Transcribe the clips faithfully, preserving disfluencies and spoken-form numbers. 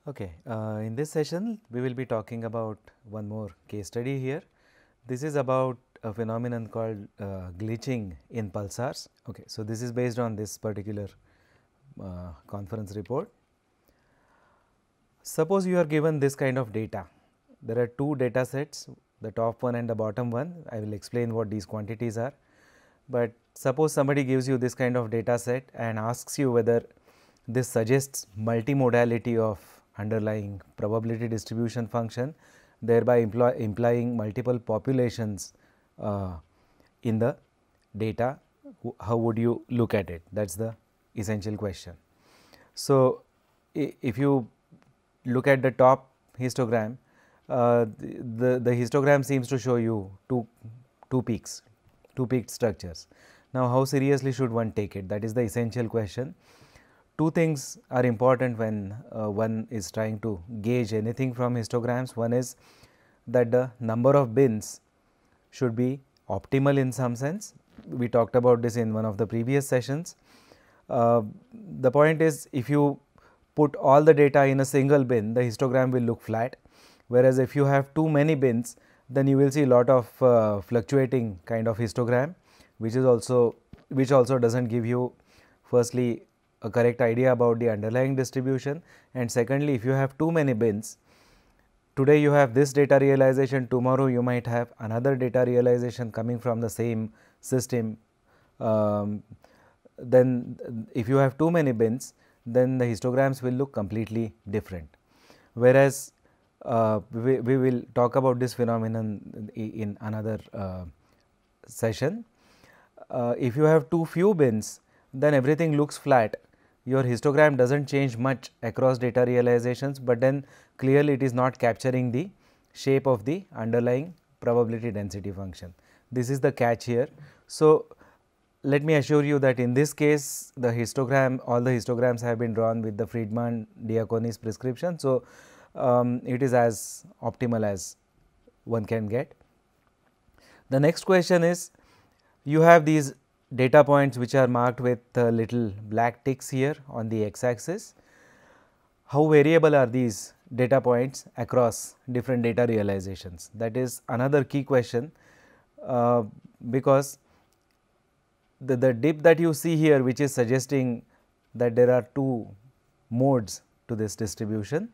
Okay, uh, in this session we will be talking about one more case study here. This is about a phenomenon called uh, glitching in pulsars. Okay, so this is based on this particular uh, conference report. Suppose you are given this kind of data. There are two data sets, the top one and the bottom one. I will explain what these quantities are. But suppose somebody gives you this kind of data set and asks you whether this suggests multimodality of underlying probability distribution function, thereby imply, implying multiple populations uh, in the data. How would you look at it? That is the essential question. So, if you look at the top histogram, uh, the, the histogram seems to show you two, two peaks, two peaked structures. Now, how seriously should one take it? That is the essential question. Two things are important when uh, one is trying to gauge anything from histograms. One is that the number of bins should be optimal in some sense. We talked about this in one of the previous sessions. Uh, the point is, if you put all the data in a single bin, the histogram will look flat, whereas if you have too many bins, then you will see a lot of uh, fluctuating kind of histogram, which is also which also does not give you firstly a correct idea about the underlying distribution, and secondly, if you have too many bins, today you have this data realization, tomorrow you might have another data realization coming from the same system. Um, then if you have too many bins, then the histograms will look completely different. Whereas, uh, we, we will talk about this phenomenon in another uh, session. Uh, if you have too few bins, then everything looks flat. Your histogram does not change much across data realizations, but then clearly it is not capturing the shape of the underlying probability density function. This is the catch here. So, let me assure you that in this case the histogram, all the histograms have been drawn with the Friedman-Diaconis prescription. So, um, it is as optimal as one can get. The next question is, you have these data points which are marked with uh, little black ticks here on the x axis. How variable are these data points across different data realizations? That is another key question, uh, because the, the dip that you see here, which is suggesting that there are two modes to this distribution.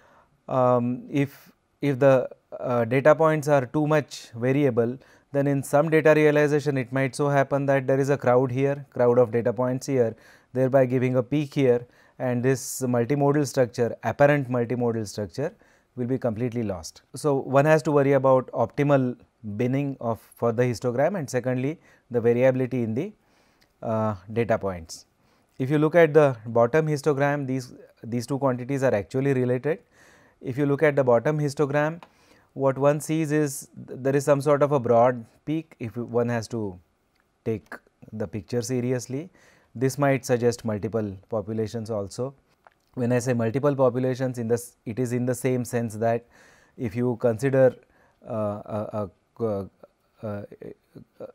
Um, if, if the uh, data points are too much variable, then in some data realization it might so happen that there is a crowd here, crowd of data points here, thereby giving a peak here, and this multimodal structure, apparent multimodal structure will be completely lost. So, one has to worry about optimal binning of for the histogram, and secondly the variability in the uh, data points. If you look at the bottom histogram, these, these two quantities are actually related. If you look at the bottom histogram, what one sees is there is some sort of a broad peak if one has to take the picture seriously. This might suggest multiple populations also. When I say multiple populations, in this it is in the same sense that if you consider uh, a, a, a, a, a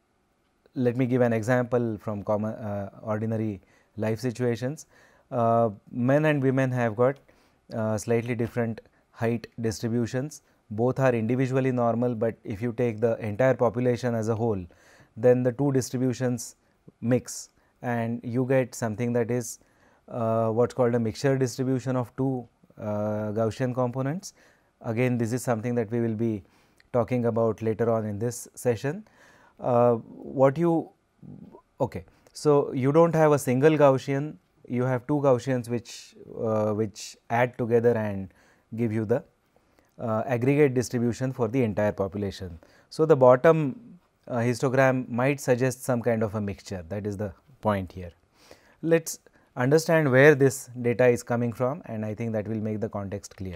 let me give an example from common uh, ordinary life situations. Uh, men and women have got uh, slightly different height distributions. Both are individually normal, but if you take the entire population as a whole, then the two distributions mix and you get something that is uh, what is called a mixture distribution of two uh, Gaussian components. Again, this is something that we will be talking about later on in this session. Uh, what you, okay, so you do not have a single Gaussian, you have two Gaussians which, uh, which add together and give you the Uh, aggregate distribution for the entire population. So, the bottom uh, histogram might suggest some kind of a mixture, that is the point here. Let us understand where this data is coming from, and I think that will make the context clear.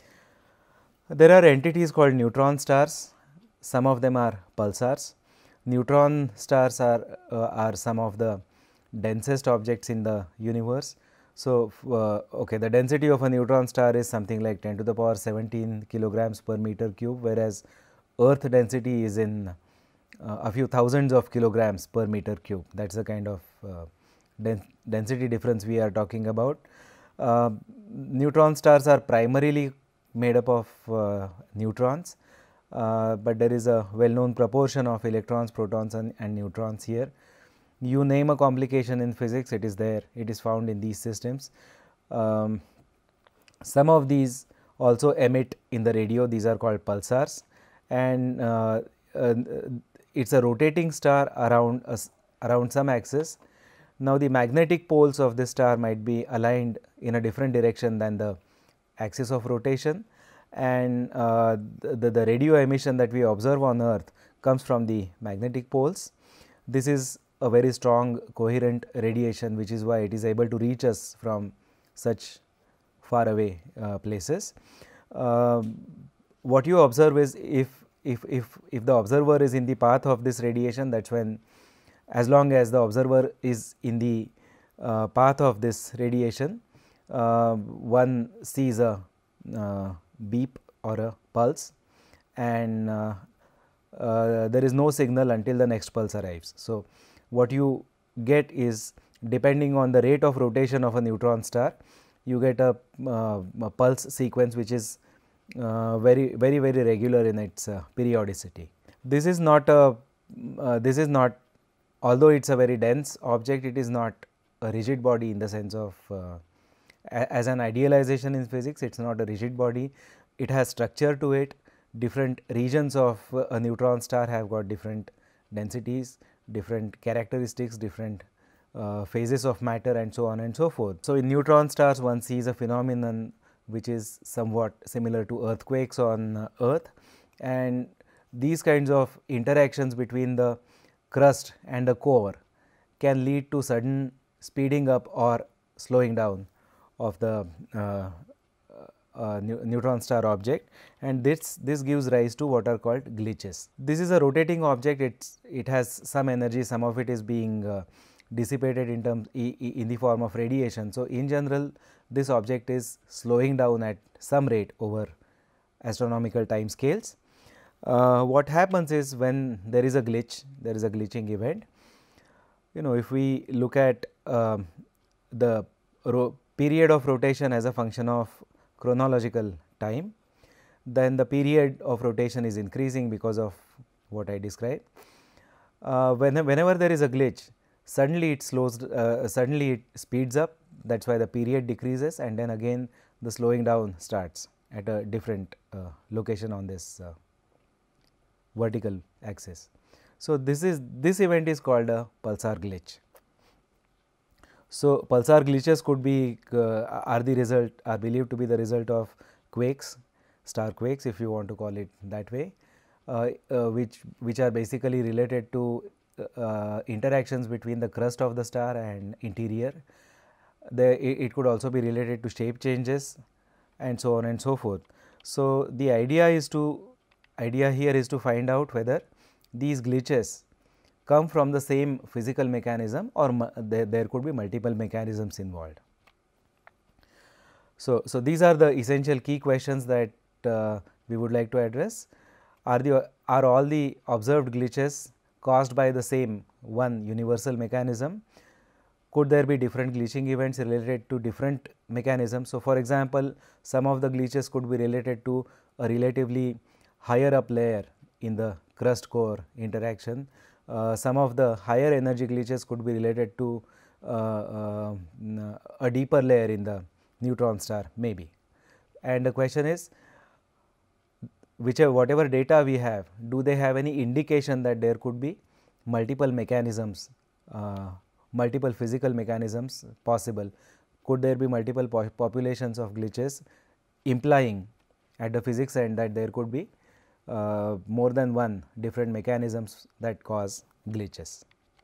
There are entities called neutron stars, some of them are pulsars. Neutron stars are, uh, are some of the densest objects in the universe. So, uh, okay, the density of a neutron star is something like ten to the power seventeen kilograms per meter cube, whereas Earth density is in uh, a few thousands of kilograms per meter cube. That is the kind of uh, den density difference we are talking about. Uh, neutron stars are primarily made up of uh, neutrons, uh, but there is a well known proportion of electrons, protons and, and neutrons here. You name a complication in physics, it is there, it is found in these systems. Um, some of these also emit in the radio, these are called pulsars, and uh, uh, it is a rotating star around a, around some axis. Now, the magnetic poles of this star might be aligned in a different direction than the axis of rotation, and uh, the, the radio emission that we observe on Earth comes from the magnetic poles. This is a very strong coherent radiation, which is why it is able to reach us from such far away uh, places. Uh, what you observe is if, if, if, if the observer is in the path of this radiation, that is when, as long as the observer is in the uh, path of this radiation, uh, one sees a uh, beep or a pulse, and uh, uh, there is no signal until the next pulse arrives. So, what you get is, depending on the rate of rotation of a neutron star, you get a, uh, a pulse sequence which is uh, very very very regular in its uh, periodicity. This is not a uh, this is not although it is a very dense object, it is not a rigid body in the sense of uh, as an idealization in physics, it is not a rigid body. It has structure to it. Different regions of a neutron star have got different densities, different characteristics, different uh, phases of matter, and so on and so forth. So, in neutron stars one sees a phenomenon which is somewhat similar to earthquakes on uh, Earth, and these kinds of interactions between the crust and the core can lead to sudden speeding up or slowing down of the uh, uh, neutron star object, and this this gives rise to what are called glitches. This is a rotating object, it's it has some energy, some of it is being uh, dissipated in terms in the form of radiation. So, in general this object is slowing down at some rate over astronomical time scales. Uh, what happens is, when there is a glitch, there is a glitching event. You know, if we look at uh, the period of rotation as a function of chronological time, then the period of rotation is increasing because of what I described. Uh, when, whenever there is a glitch, suddenly it slows, uh, suddenly it speeds up, that is why the period decreases, and then again the slowing down starts at a different uh, location on this uh, vertical axis. So, this is this event is called a pulsar glitch. So, pulsar glitches could be uh, are the result are believed to be the result of quakes, star quakes if you want to call it that way, uh, uh, which which are basically related to uh, interactions between the crust of the star and interior. The, it, it could also be related to shape changes and so on and so forth. So, the idea is to idea here is to find out whether these glitches come from the same physical mechanism, or there, there could be multiple mechanisms involved. So, so these are the essential key questions that uh, we would like to address. Are the are all the observed glitches caused by the same one universal mechanism? Could there be different glitching events related to different mechanisms? So, for example, some of the glitches could be related to a relatively higher up layer in the crust core interaction. Uh, some of the higher energy glitches could be related to uh, uh, a deeper layer in the neutron star maybe. And the question is, whichever whatever data we have, do they have any indication that there could be multiple mechanisms, uh, multiple physical mechanisms possible? Could there be multiple po populations of glitches, implying at the physics end that there could be uh, more than one different mechanisms that cause glitches?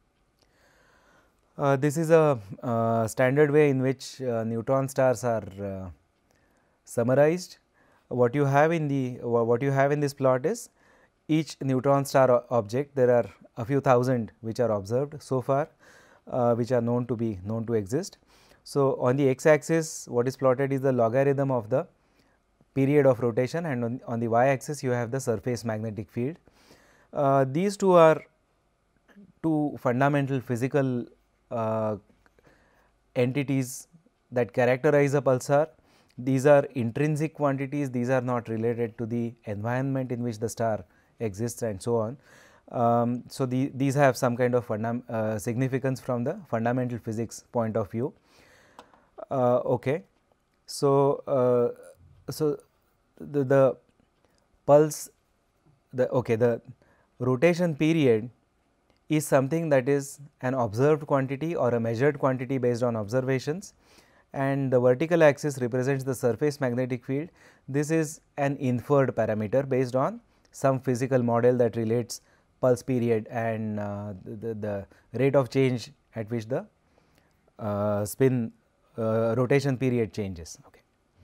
Uh, this is a uh, standard way in which uh, neutron stars are uh, summarized. What you have in the what you have in this plot is each neutron star object. There are a few thousand which are observed so far, uh, which are known to be known to exist. So, on the x axis what is plotted is the logarithm of the period of rotation, and on, on the y axis you have the surface magnetic field. Uh, these two are two fundamental physical uh, entities that characterize a pulsar. These are intrinsic quantities, these are not related to the environment in which the star exists and so on. Um, so, the, these have some kind of fundam, uh, significance from the fundamental physics point of view. Uh, okay. So, uh, so the, the pulse, the okay, the rotation period is something that is an observed quantity or a measured quantity based on observations, and the vertical axis represents the surface magnetic field. This is an inferred parameter based on some physical model that relates pulse period and uh, the, the rate of change at which the uh, spin uh, rotation period changes. Okay.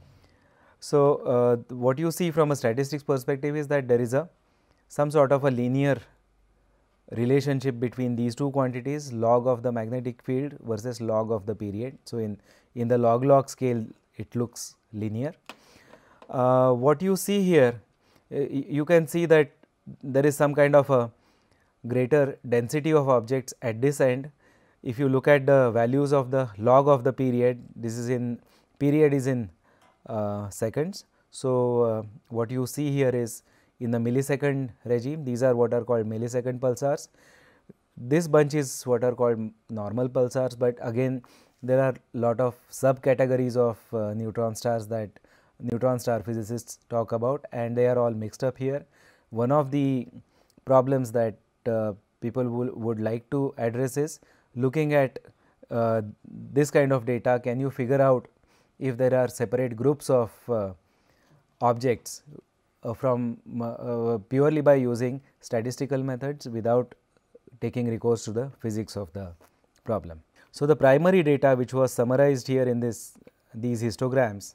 So, uh, what you see from a statistics perspective is that there is a some sort of a linear relationship between these two quantities, log of the magnetic field versus log of the period. So, in, in the log log scale it looks linear. Uh, what you see here, uh, you can see that there is some kind of a greater density of objects at this end. If you look at the values of the log of the period, this is in period is in uh, seconds. So, uh, what you see here is in the millisecond regime, these are what are called millisecond pulsars. This bunch is what are called normal pulsars, but again there are lot of subcategories of uh, neutron stars that neutron star physicists talk about, and they are all mixed up here. One of the problems that uh, people will, would like to address is looking at uh, this kind of data, can you figure out if there are separate groups of uh, objects uh, from uh, purely by using statistical methods without taking recourse to the physics of the problem. So, the primary data which was summarized here in this these histograms,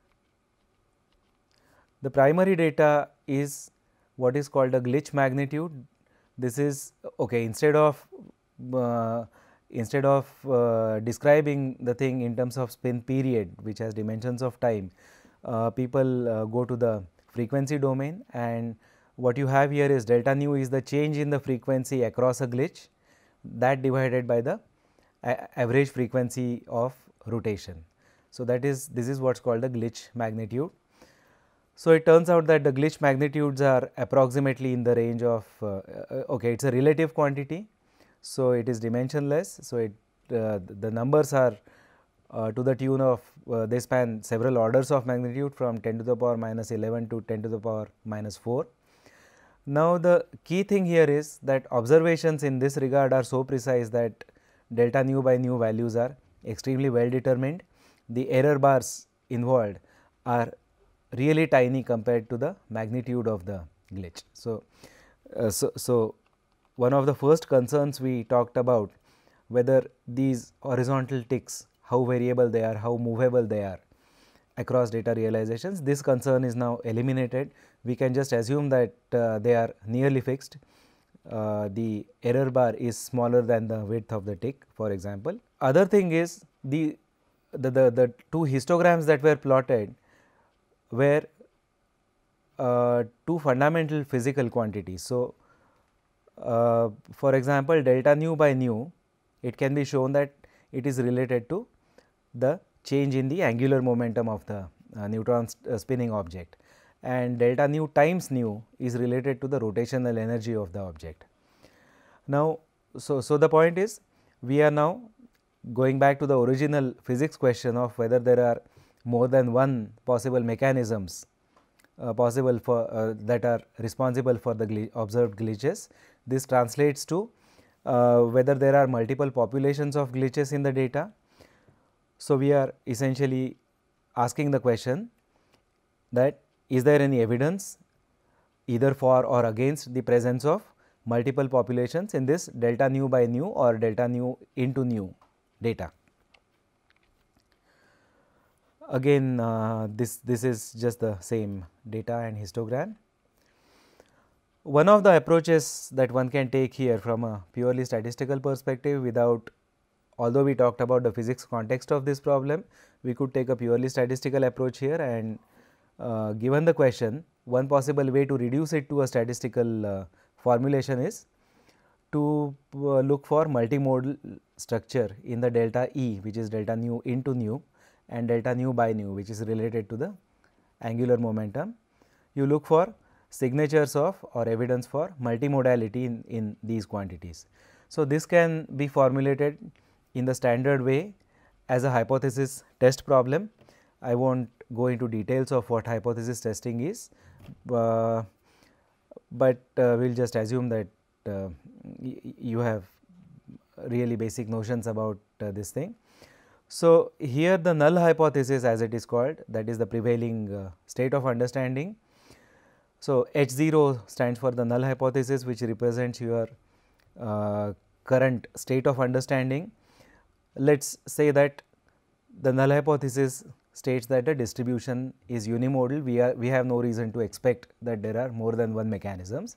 the primary data is what is called a glitch magnitude. This is okay, instead of uh, instead of uh, describing the thing in terms of spin period which has dimensions of time, uh, people uh, go to the frequency domain, and what you have here is delta nu is the change in the frequency across a glitch, that divided by the average frequency of rotation. So, that is this is what is called the glitch magnitude. So, it turns out that the glitch magnitudes are approximately in the range of uh, okay, it is a relative quantity. So, it is dimensionless. So, it uh, the numbers are uh, to the tune of uh, they span several orders of magnitude from ten to the power minus eleven to ten to the power minus four. Now, the key thing here is that observations in this regard are so precise that delta nu by nu values are extremely well determined. The error bars involved are really tiny compared to the magnitude of the glitch. So, uh, so, so one of the first concerns we talked about whether these horizontal ticks, how variable they are, how movable they are across data realizations, this concern is now eliminated. We can just assume that uh, they are nearly fixed. Uh, the error bar is smaller than the width of the tick, for example. Other thing is the, the, the, the two histograms that were plotted were uh, two fundamental physical quantities. So, uh, for example, delta nu by nu, it can be shown that it is related to the change in the angular momentum of the uh, neutron uh, spinning object, and delta nu times nu is related to the rotational energy of the object. Now, so, so the point is we are now going back to the original physics question of whether there are more than one possible mechanisms uh, possible for uh, that are responsible for the gl observed glitches. This translates to uh, whether there are multiple populations of glitches in the data. So, we are essentially asking the question that is there any evidence either for or against the presence of multiple populations in this delta nu by nu or delta nu into nu data. Again uh, this, this is just the same data and histogram. One of the approaches that one can take here from a purely statistical perspective, without, although we talked about the physics context of this problem, we could take a purely statistical approach here, and uh, given the question, one possible way to reduce it to a statistical uh, formulation is to uh, look for multimodal structure in the delta E, which is delta nu into nu, and delta nu by nu, which is related to the angular momentum. You look for signatures of or evidence for multimodality in, in these quantities. So, this can be formulated in the standard way as a hypothesis test problem. I will not go into details of what hypothesis testing is, uh, but uh, we will just assume that uh, you have really basic notions about uh, this thing. So, here the null hypothesis, as it is called, that is the prevailing uh, state of understanding. So, H zero stands for the null hypothesis, which represents your uh, current state of understanding. Let us say that the null hypothesis states that the distribution is unimodal. We are we have no reason to expect that there are more than one mechanisms.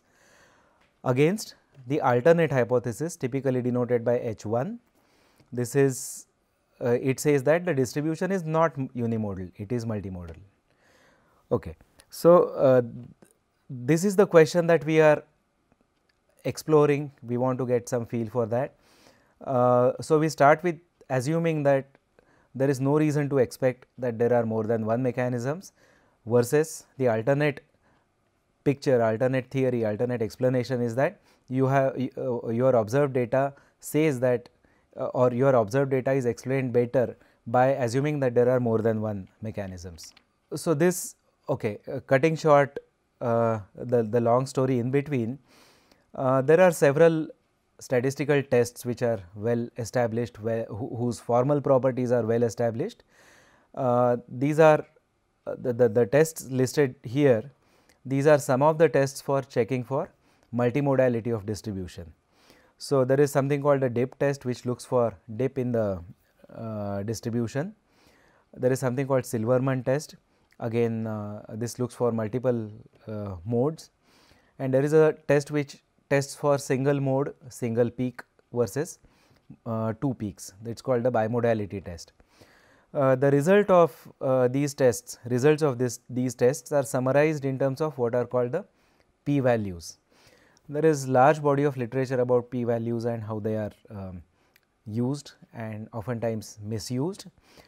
Against the alternate hypothesis, typically denoted by H one, this is uh, it says that the distribution is not unimodal, it is multimodal. Okay. So, uh, this is the question that we are exploring. We want to get some feel for that. Uh, so, we start with assuming that there is no reason to expect that there are more than one mechanisms, versus the alternate picture, alternate theory, alternate explanation is that you have uh, your observed data says that uh, or your observed data is explained better by assuming that there are more than one mechanisms. So, this okay, uh, cutting short uh, the, the long story in between, uh, there are several statistical tests which are well established, where, whose formal properties are well established. Uh, these are uh, the, the, the tests listed here. These are some of the tests for checking for multimodality of distribution. So, there is something called a dip test, which looks for dip in the uh, distribution. There is something called Silverman test. Again, uh, this looks for multiple uh, modes, and there is a test which tests for single mode, single peak versus uh, two peaks. That is called the bimodality test. Uh, the result of uh, these tests, results of this these tests are summarized in terms of what are called the p values. There is large body of literature about p values and how they are um, used and oftentimes misused.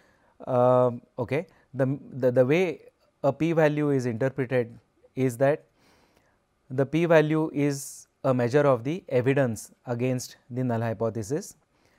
Uh, okay. The, the, the way a p value is interpreted is that the p value is a measure of the evidence against the null hypothesis,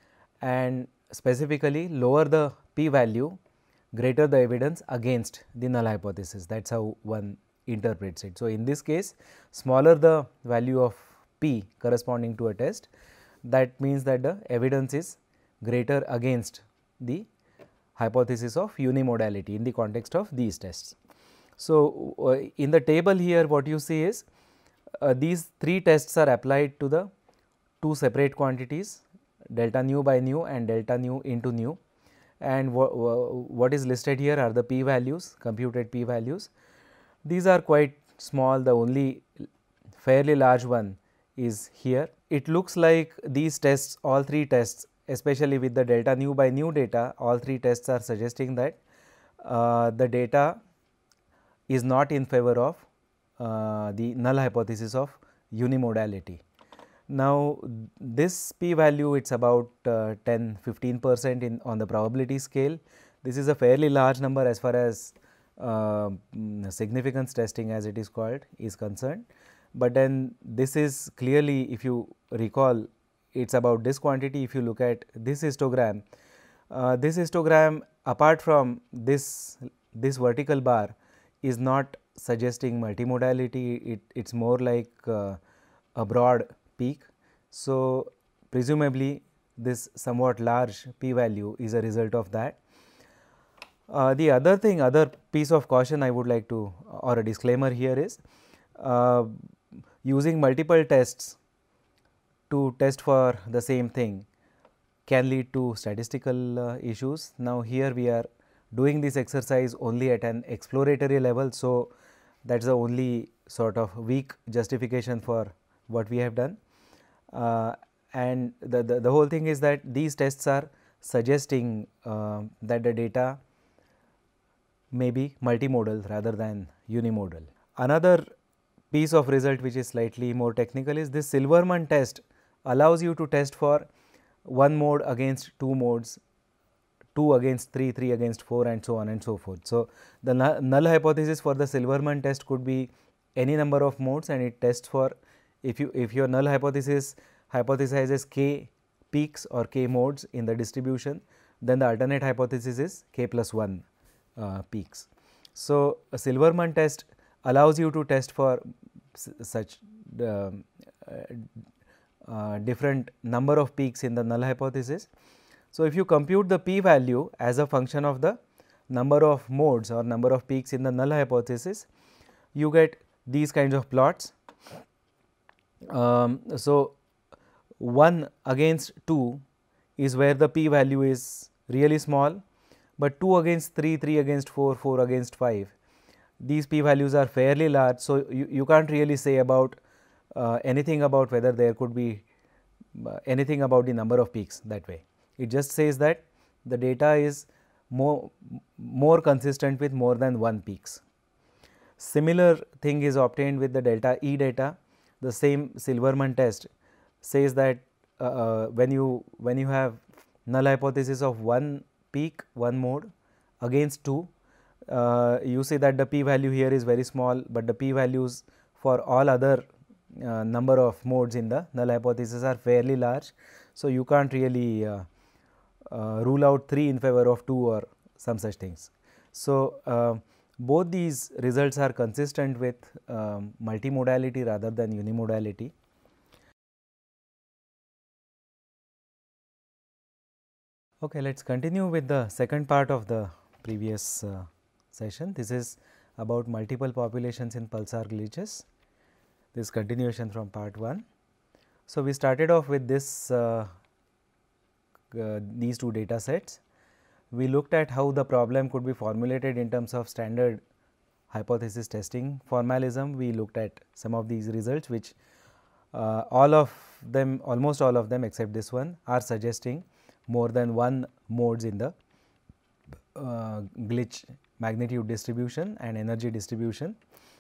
and specifically lower the p value, greater the evidence against the null hypothesis. That is how one interprets it. So, in this case, smaller the value of p corresponding to a test, that means that the evidence is greater against the hypothesis of unimodality in the context of these tests. So, uh, in the table here what you see is uh, these three tests are applied to the two separate quantities, delta nu by nu and delta nu into nu, and what is listed here are the p values, computed p values. These are quite small, the only fairly large one is here. It looks like these tests, all three tests, especially with the delta nu by nu data, all three tests are suggesting that uh, the data is not in favor of uh, the null hypothesis of unimodality. Now, this p value, it is about uh, ten fifteen percent in on the probability scale. This is a fairly large number as far as uh, significance testing, as it is called, is concerned. But then this is clearly, if you recall, it is about this quantity. If you look at this histogram, uh, this histogram apart from this, this vertical bar is not suggesting multimodality, it is more like uh, a broad peak. So, presumably this somewhat large p value is a result of that. Uh, the other thing, other piece of caution I would like to, or a disclaimer here is, uh, using multiple tests to test for the same thing can lead to statistical uh, issues. Now, here we are doing this exercise only at an exploratory level. So, that is the only sort of weak justification for what we have done. Uh, and the, the, the whole thing is that these tests are suggesting uh, that the data may be multimodal rather than unimodal. Another piece of result which is slightly more technical is this Silverman test allows you to test for one mode against two modes, two against three, three against four, and so on and so forth. So, the null, null hypothesis for the Silverman test could be any number of modes, and it tests for, if you if your null hypothesis hypothesizes k peaks or k modes in the distribution, then the alternate hypothesis is k plus one uh, peaks. So, a Silverman test allows you to test for such uh, uh, different number of peaks in the null hypothesis. So, if you compute the p value as a function of the number of modes or number of peaks in the null hypothesis, you get these kinds of plots. Um, so, one against two is where the p value is really small, but two against three, three against four, four against five, these p values are fairly large. So, you, you can't really say about uh, anything about whether there could be uh, anything about the number of peaks that way. It just says that the data is more, more consistent with more than one peaks. Similar thing is obtained with the delta E data. The same Silverman test says that uh, uh, when you when you have null hypothesis of one peak, one mode against two, uh, you see that the p value here is very small, but the p values for all other uh, number of modes in the null hypothesis are fairly large. So, you can't really uh, uh, rule out three in favor of two or some such things. So, uh, both these results are consistent with um, multimodality rather than unimodality. Okay, let us continue with the second part of the previous uh, session. This is about multiple populations in pulsar glitches. This continuation from part one. So, we started off with this uh, uh, these two data sets. We looked at how the problem could be formulated in terms of standard hypothesis testing formalism. We looked at some of these results, which uh, all of them, almost all of them except this one, are suggesting more than one modes in the uh, glitch magnitude distribution and energy distribution.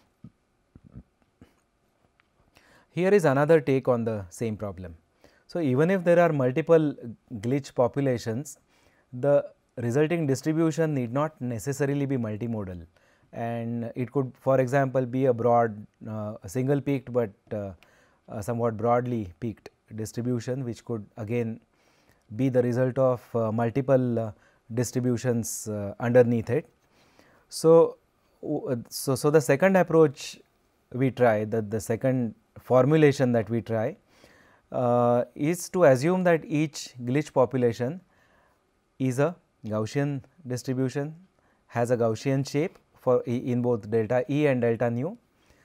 Here is another take on the same problem. So, even if there are multiple glitch populations, the resulting distribution need not necessarily be multimodal, and it could, for example, be a broad uh, a single peaked, but uh, uh, somewhat broadly peaked distribution, which could again be the result of uh, multiple uh, distributions uh, underneath it. So, so, so the second approach we try, that the second formulation that we try uh, is to assume that each glitch population is a Gaussian distribution, has a Gaussian shape for in both delta E and delta nu,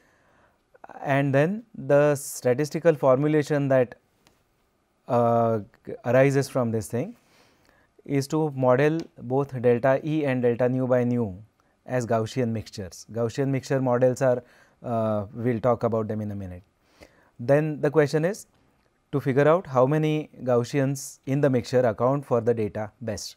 and then the statistical formulation that uh, arises from this thing is to model both delta E and delta nu by nu as Gaussian mixtures. Gaussian mixture models are, uh, we will talk about them in a minute. Then the question is to figure out how many Gaussians in the mixture account for the data best.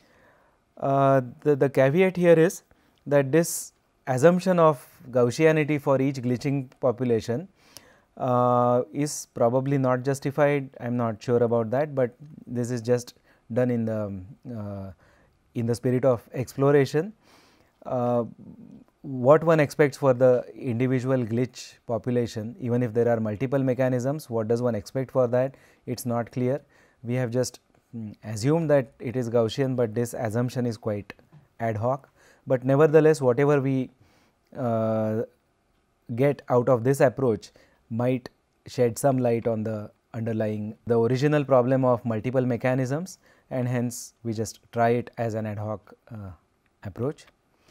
Uh, the, the caveat here is that this assumption of Gaussianity for each glitching population uh, is probably not justified. I am not sure about that, but this is just done in the uh, in the spirit of exploration. Uh, what one expects for the individual glitch population, even if there are multiple mechanisms, what does one expect for that? It is not clear. We have just mm, assumed that it is Gaussian, but this assumption is quite ad hoc. But nevertheless, whatever we uh, get out of this approach might shed some light on the underlying, the original problem of multiple mechanisms, and hence we just try it as an ad hoc uh, approach.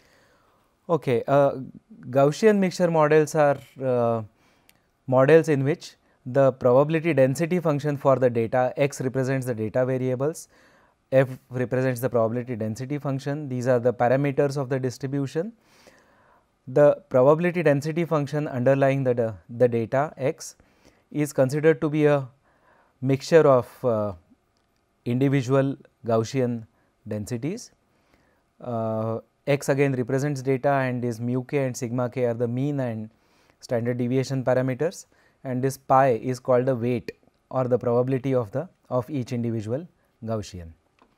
Okay, uh, Gaussian mixture models are uh, models in which the probability density function for the data, x represents the data variables, f represents the probability density function. These are the parameters of the distribution. The probability density function underlying the, the data x is considered to be a mixture of uh, individual Gaussian densities. Uh, x again represents data, and is mu k and sigma k are the mean and standard deviation parameters, and this pi is called the weight or the probability of the of each individual Gaussian.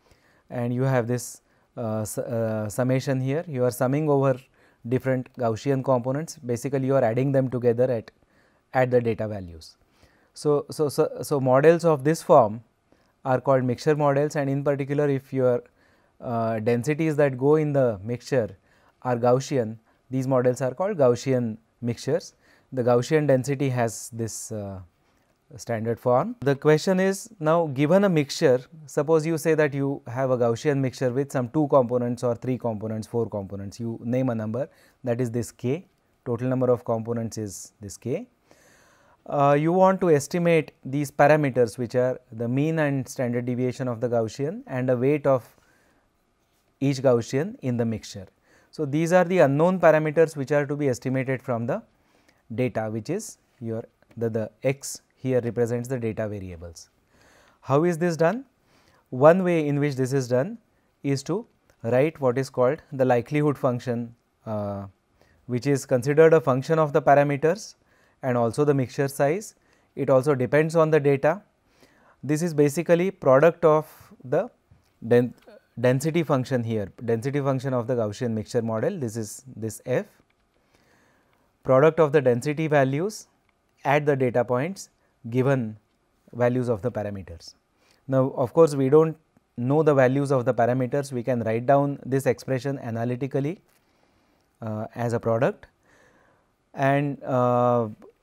and you have this uh, uh, summation here. You are summing over different Gaussian components, basically you are adding them together at, at the data values. So, so, so, so models of this form are called mixture models, and in particular if your uh, densities that go in the mixture are Gaussian, these models are called Gaussian mixtures. The Gaussian density has this uh, standard form. The question is, now given a mixture, suppose you say that you have a Gaussian mixture with some two components or three components, four components, you name a number, that is this k, total number of components is this k. Uh, you want to estimate these parameters, which are the mean and standard deviation of the Gaussian and the weight of each Gaussian in the mixture. So, these are the unknown parameters which are to be estimated from the data, which is your the, the x here represents the data variables. How is this done? One way in which this is done is to write what is called the likelihood function, uh, which is considered a function of the parameters and also the mixture size. It also depends on the data. This is basically product of the den density function here, density function of the Gaussian mixture model. This is this f, product of the density values at the data points given values of the parameters. Now, of course, we do not know the values of the parameters, we can write down this expression analytically uh, as a product, and uh,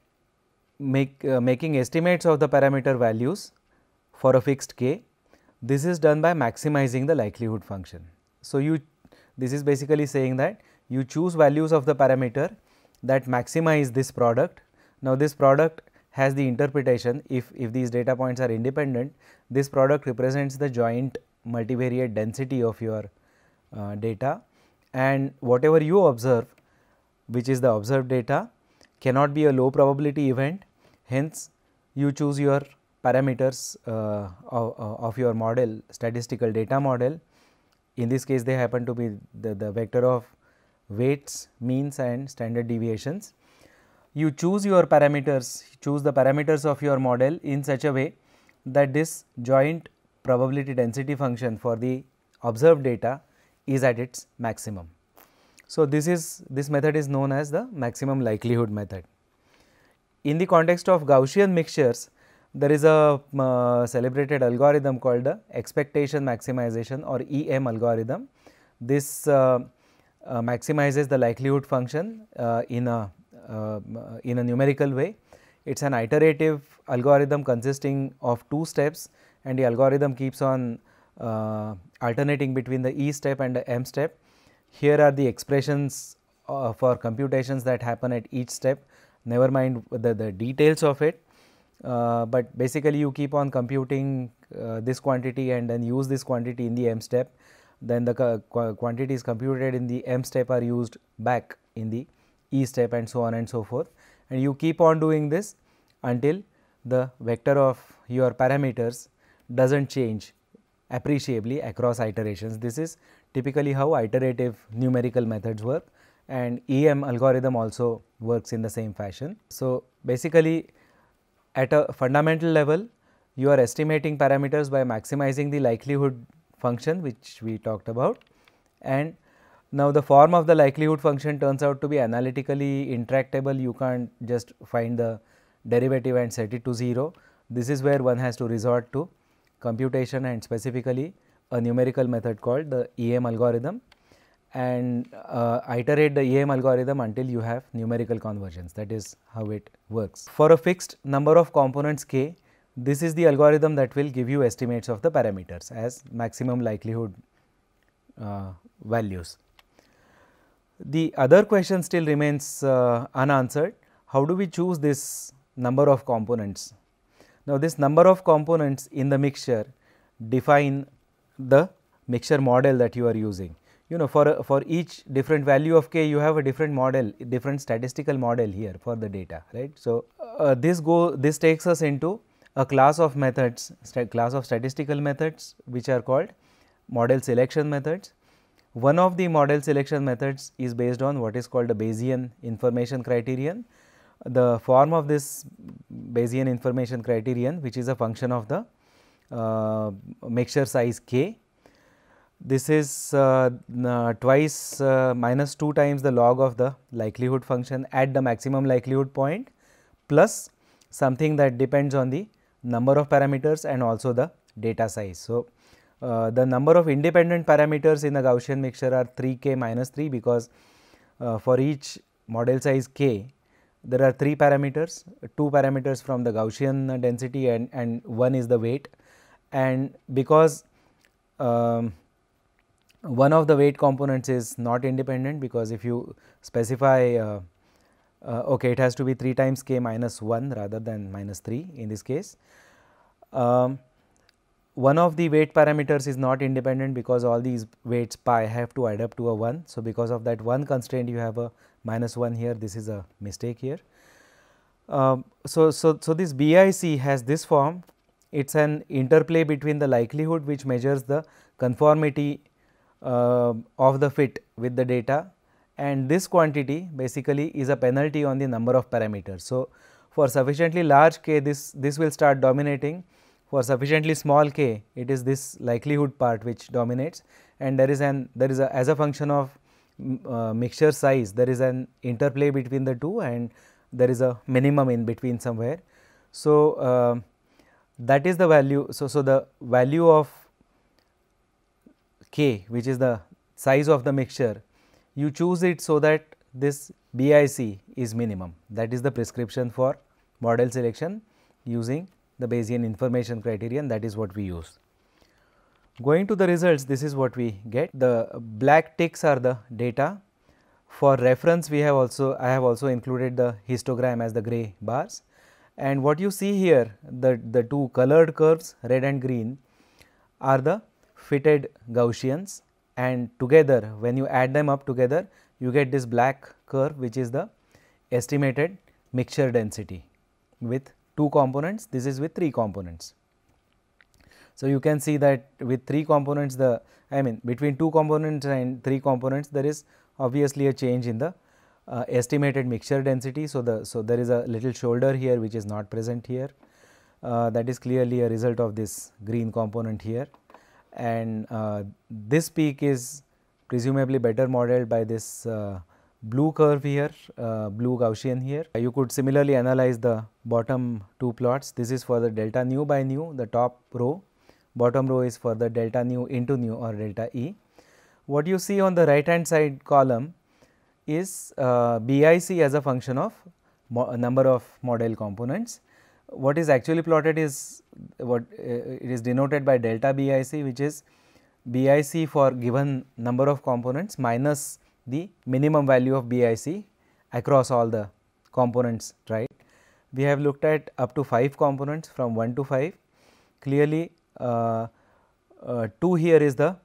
make uh, making estimates of the parameter values for a fixed k. This is done by maximizing the likelihood function. So, you this is basically saying that you choose values of the parameter that maximize this product. Now, this product has the interpretation, if, if these data points are independent, this product represents the joint multivariate density of your uh, data, and whatever you observe, which is the observed data, cannot be a low probability event. Hence, you choose your parameters uh, of, of your model, statistical data model. In this case, they happen to be the, the vector of weights, means and standard deviations. You choose your parameters, choose the parameters of your model in such a way that this joint probability density function for the observed data is at its maximum. So, this is this method is known as the maximum likelihood method. In the context of Gaussian mixtures, there is a uh, celebrated algorithm called the expectation maximization or E M algorithm. This uh, uh, maximizes the likelihood function uh, in a uh, in a numerical way. It is an iterative algorithm consisting of two steps, and the algorithm keeps on uh, alternating between the E step and the M step. Here are the expressions uh, for computations that happen at each step, never mind the, the details of it. Uh, but basically you keep on computing uh, this quantity and then use this quantity in the M step, then the qu quantities computed in the M step are used back in the E step, and so on and so forth, and you keep on doing this until the vector of your parameters does not change appreciably across iterations. This is typically how iterative numerical methods work, and E M algorithm also works in the same fashion. So, basically at a fundamental level, you are estimating parameters by maximizing the likelihood function, which we talked about, and now the form of the likelihood function turns out to be analytically intractable. You can't just find the derivative and set it to zero. This is where one has to resort to computation, and specifically a numerical method called the E M algorithm, and uh, iterate the E M algorithm until you have numerical convergence. That is how it works. For a fixed number of components k, this is the algorithm that will give you estimates of the parameters as maximum likelihood uh, values. The other question still remains uh, unanswered. How do we choose this number of components? Now, this number of components in the mixture define the mixture model that you are using. You know, for a, for each different value of k, you have a different model, different statistical model here for the data, right. So, uh, this go this takes us into a class of methods, class of statistical methods, which are called model selection methods. One of the model selection methods is based on what is called a Bayesian information criterion. The form of this Bayesian information criterion, which is a function of the uh, mixture size k. this is uh, uh, twice uh, minus two times the log of the likelihood function at the maximum likelihood point, plus something that depends on the number of parameters and also the data size. So, uh, the number of independent parameters in the Gaussian mixture are three k minus three, because uh, for each model size k there are three parameters, two parameters from the Gaussian density and, and one is the weight, and because um, one of the weight components is not independent, because if you specify uh, uh, okay, it has to be three times k minus one rather than minus three in this case. Um, one of the weight parameters is not independent, because all these weights pi have to add up to a one. So, because of that one constraint you have a minus one here, this is a mistake here. Um, so, so, so this B I C has this form. It is an interplay between the likelihood, which measures the conformity uh, of the fit with the data, and this quantity basically is a penalty on the number of parameters. So, for sufficiently large k, this, this will start dominating. For sufficiently small k, it is this likelihood part which dominates, and there is an there is a as a function of uh, mixture size, there is an interplay between the two, and there is a minimum in between somewhere. So, uh, that is the value. So, so the value of k, which is the size of the mixture, you choose it so that this B I C is minimum. That is the prescription for model selection using the Bayesian information criterion. That is what we use. Going to the results, this is what we get. The black ticks are the data. For reference, we have also I have also included the histogram as the gray bars, and what you see here, the, the two colored curves red and green are the fitted Gaussians, and together when you add them up together you get this black curve, which is the estimated mixture density with two components. This is with three components. So, you can see that with three components, the I mean between two components and three components, there is obviously a change in the uh, estimated mixture density. So, the so there is a little shoulder here which is not present here, uh, that is clearly a result of this green component here, and uh, this peak is presumably better modeled by this uh, blue curve here, uh, blue Gaussian here. You could similarly analyze the bottom two plots. This is for the delta nu by nu, the top row, bottom row is for the delta nu into nu or delta E. What you see on the right hand side column is uh, B I C as a function of number of model components. What is actually plotted is what uh, it is denoted by delta B I C, which is B I C for given number of components minus the minimum value of B I C across all the components, right. We have looked at up to five components from one to five. Clearly, uh, uh, two here is the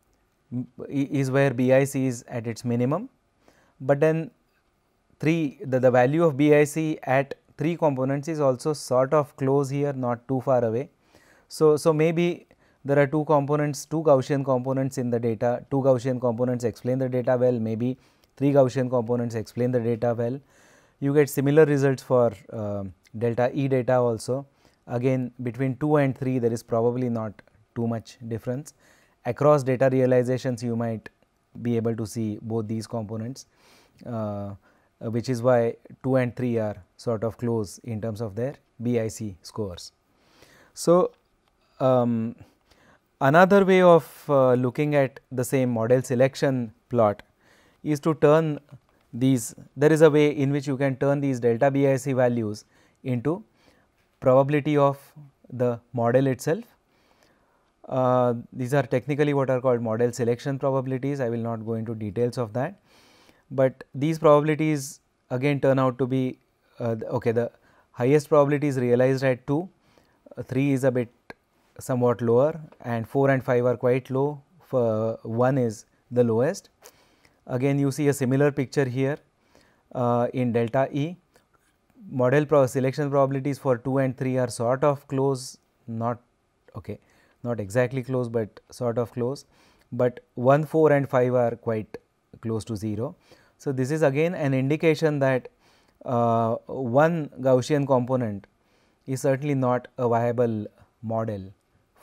is where B I C is at its minimum, but then three the, the value of B I C at three components is also sort of close here, not too far away. So, so maybe there are two components, two Gaussian components in the data, two Gaussian components explain the data well, maybe three Gaussian components explain the data well. You get similar results for uh, delta E data also. Again, between two and three there is probably not too much difference. Across data realizations you might be able to see both these components, uh, which is why two and three are sort of close in terms of their B I C scores. So, um, another way of uh, looking at the same model selection plot is to turn these, there is a way in which you can turn these delta B I C values into probability of the model itself. Uh, these are technically what are called model selection probabilities. I will not go into details of that, but these probabilities again turn out to be uh, okay. The highest probability is realized at two, uh, three is a bit somewhat lower, and four and five are quite low. For one is the lowest. Again, you see a similar picture here uh, in delta E. Model pro selection probabilities for two and three are sort of close, not okay, not exactly close, but sort of close, but one, four and five are quite close to zero. So, this is again an indication that uh, one Gaussian component is certainly not a viable model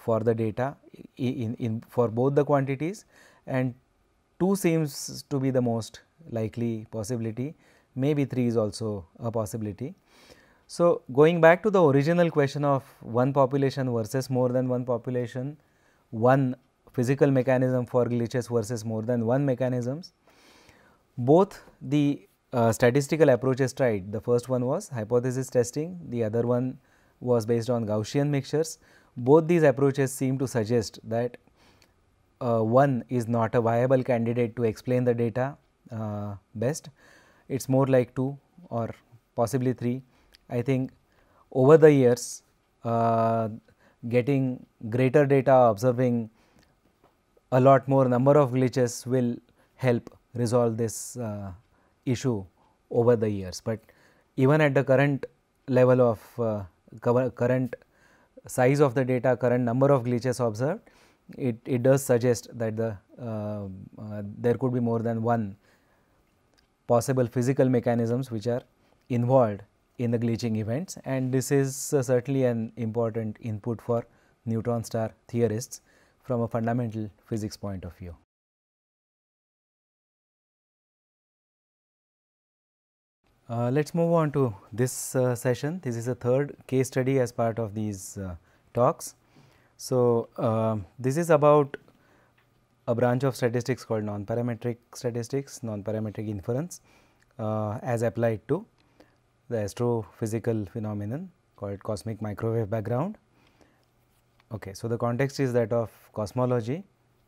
for the data in, in for both the quantities, and two seems to be the most likely possibility, maybe three is also a possibility. So, going back to the original question of one population versus more than one population, one physical mechanism for glitches versus more than one mechanisms, both the uh, statistical approaches tried. The first one was hypothesis testing, the other one was based on Gaussian mixtures. Both these approaches seem to suggest that uh, one is not a viable candidate to explain the data uh, best. It is more like two or possibly three. I think over the years, uh, getting greater data, observing a lot more number of glitches will help resolve this uh, issue over the years. But even at the current level of uh, current size of the data, current number of glitches observed, it, it does suggest that the uh, uh, there could be more than one possible physical mechanisms which are involved in the glitching events, and this is uh, certainly an important input for neutron star theorists from a fundamental physics point of view. Uh, Let us move on to this uh, session. This is a third case study as part of these uh, talks. So, uh, this is about a branch of statistics called non-parametric statistics, non-parametric inference uh, as applied to the astrophysical phenomenon called cosmic microwave background. Okay, so, the context is that of cosmology.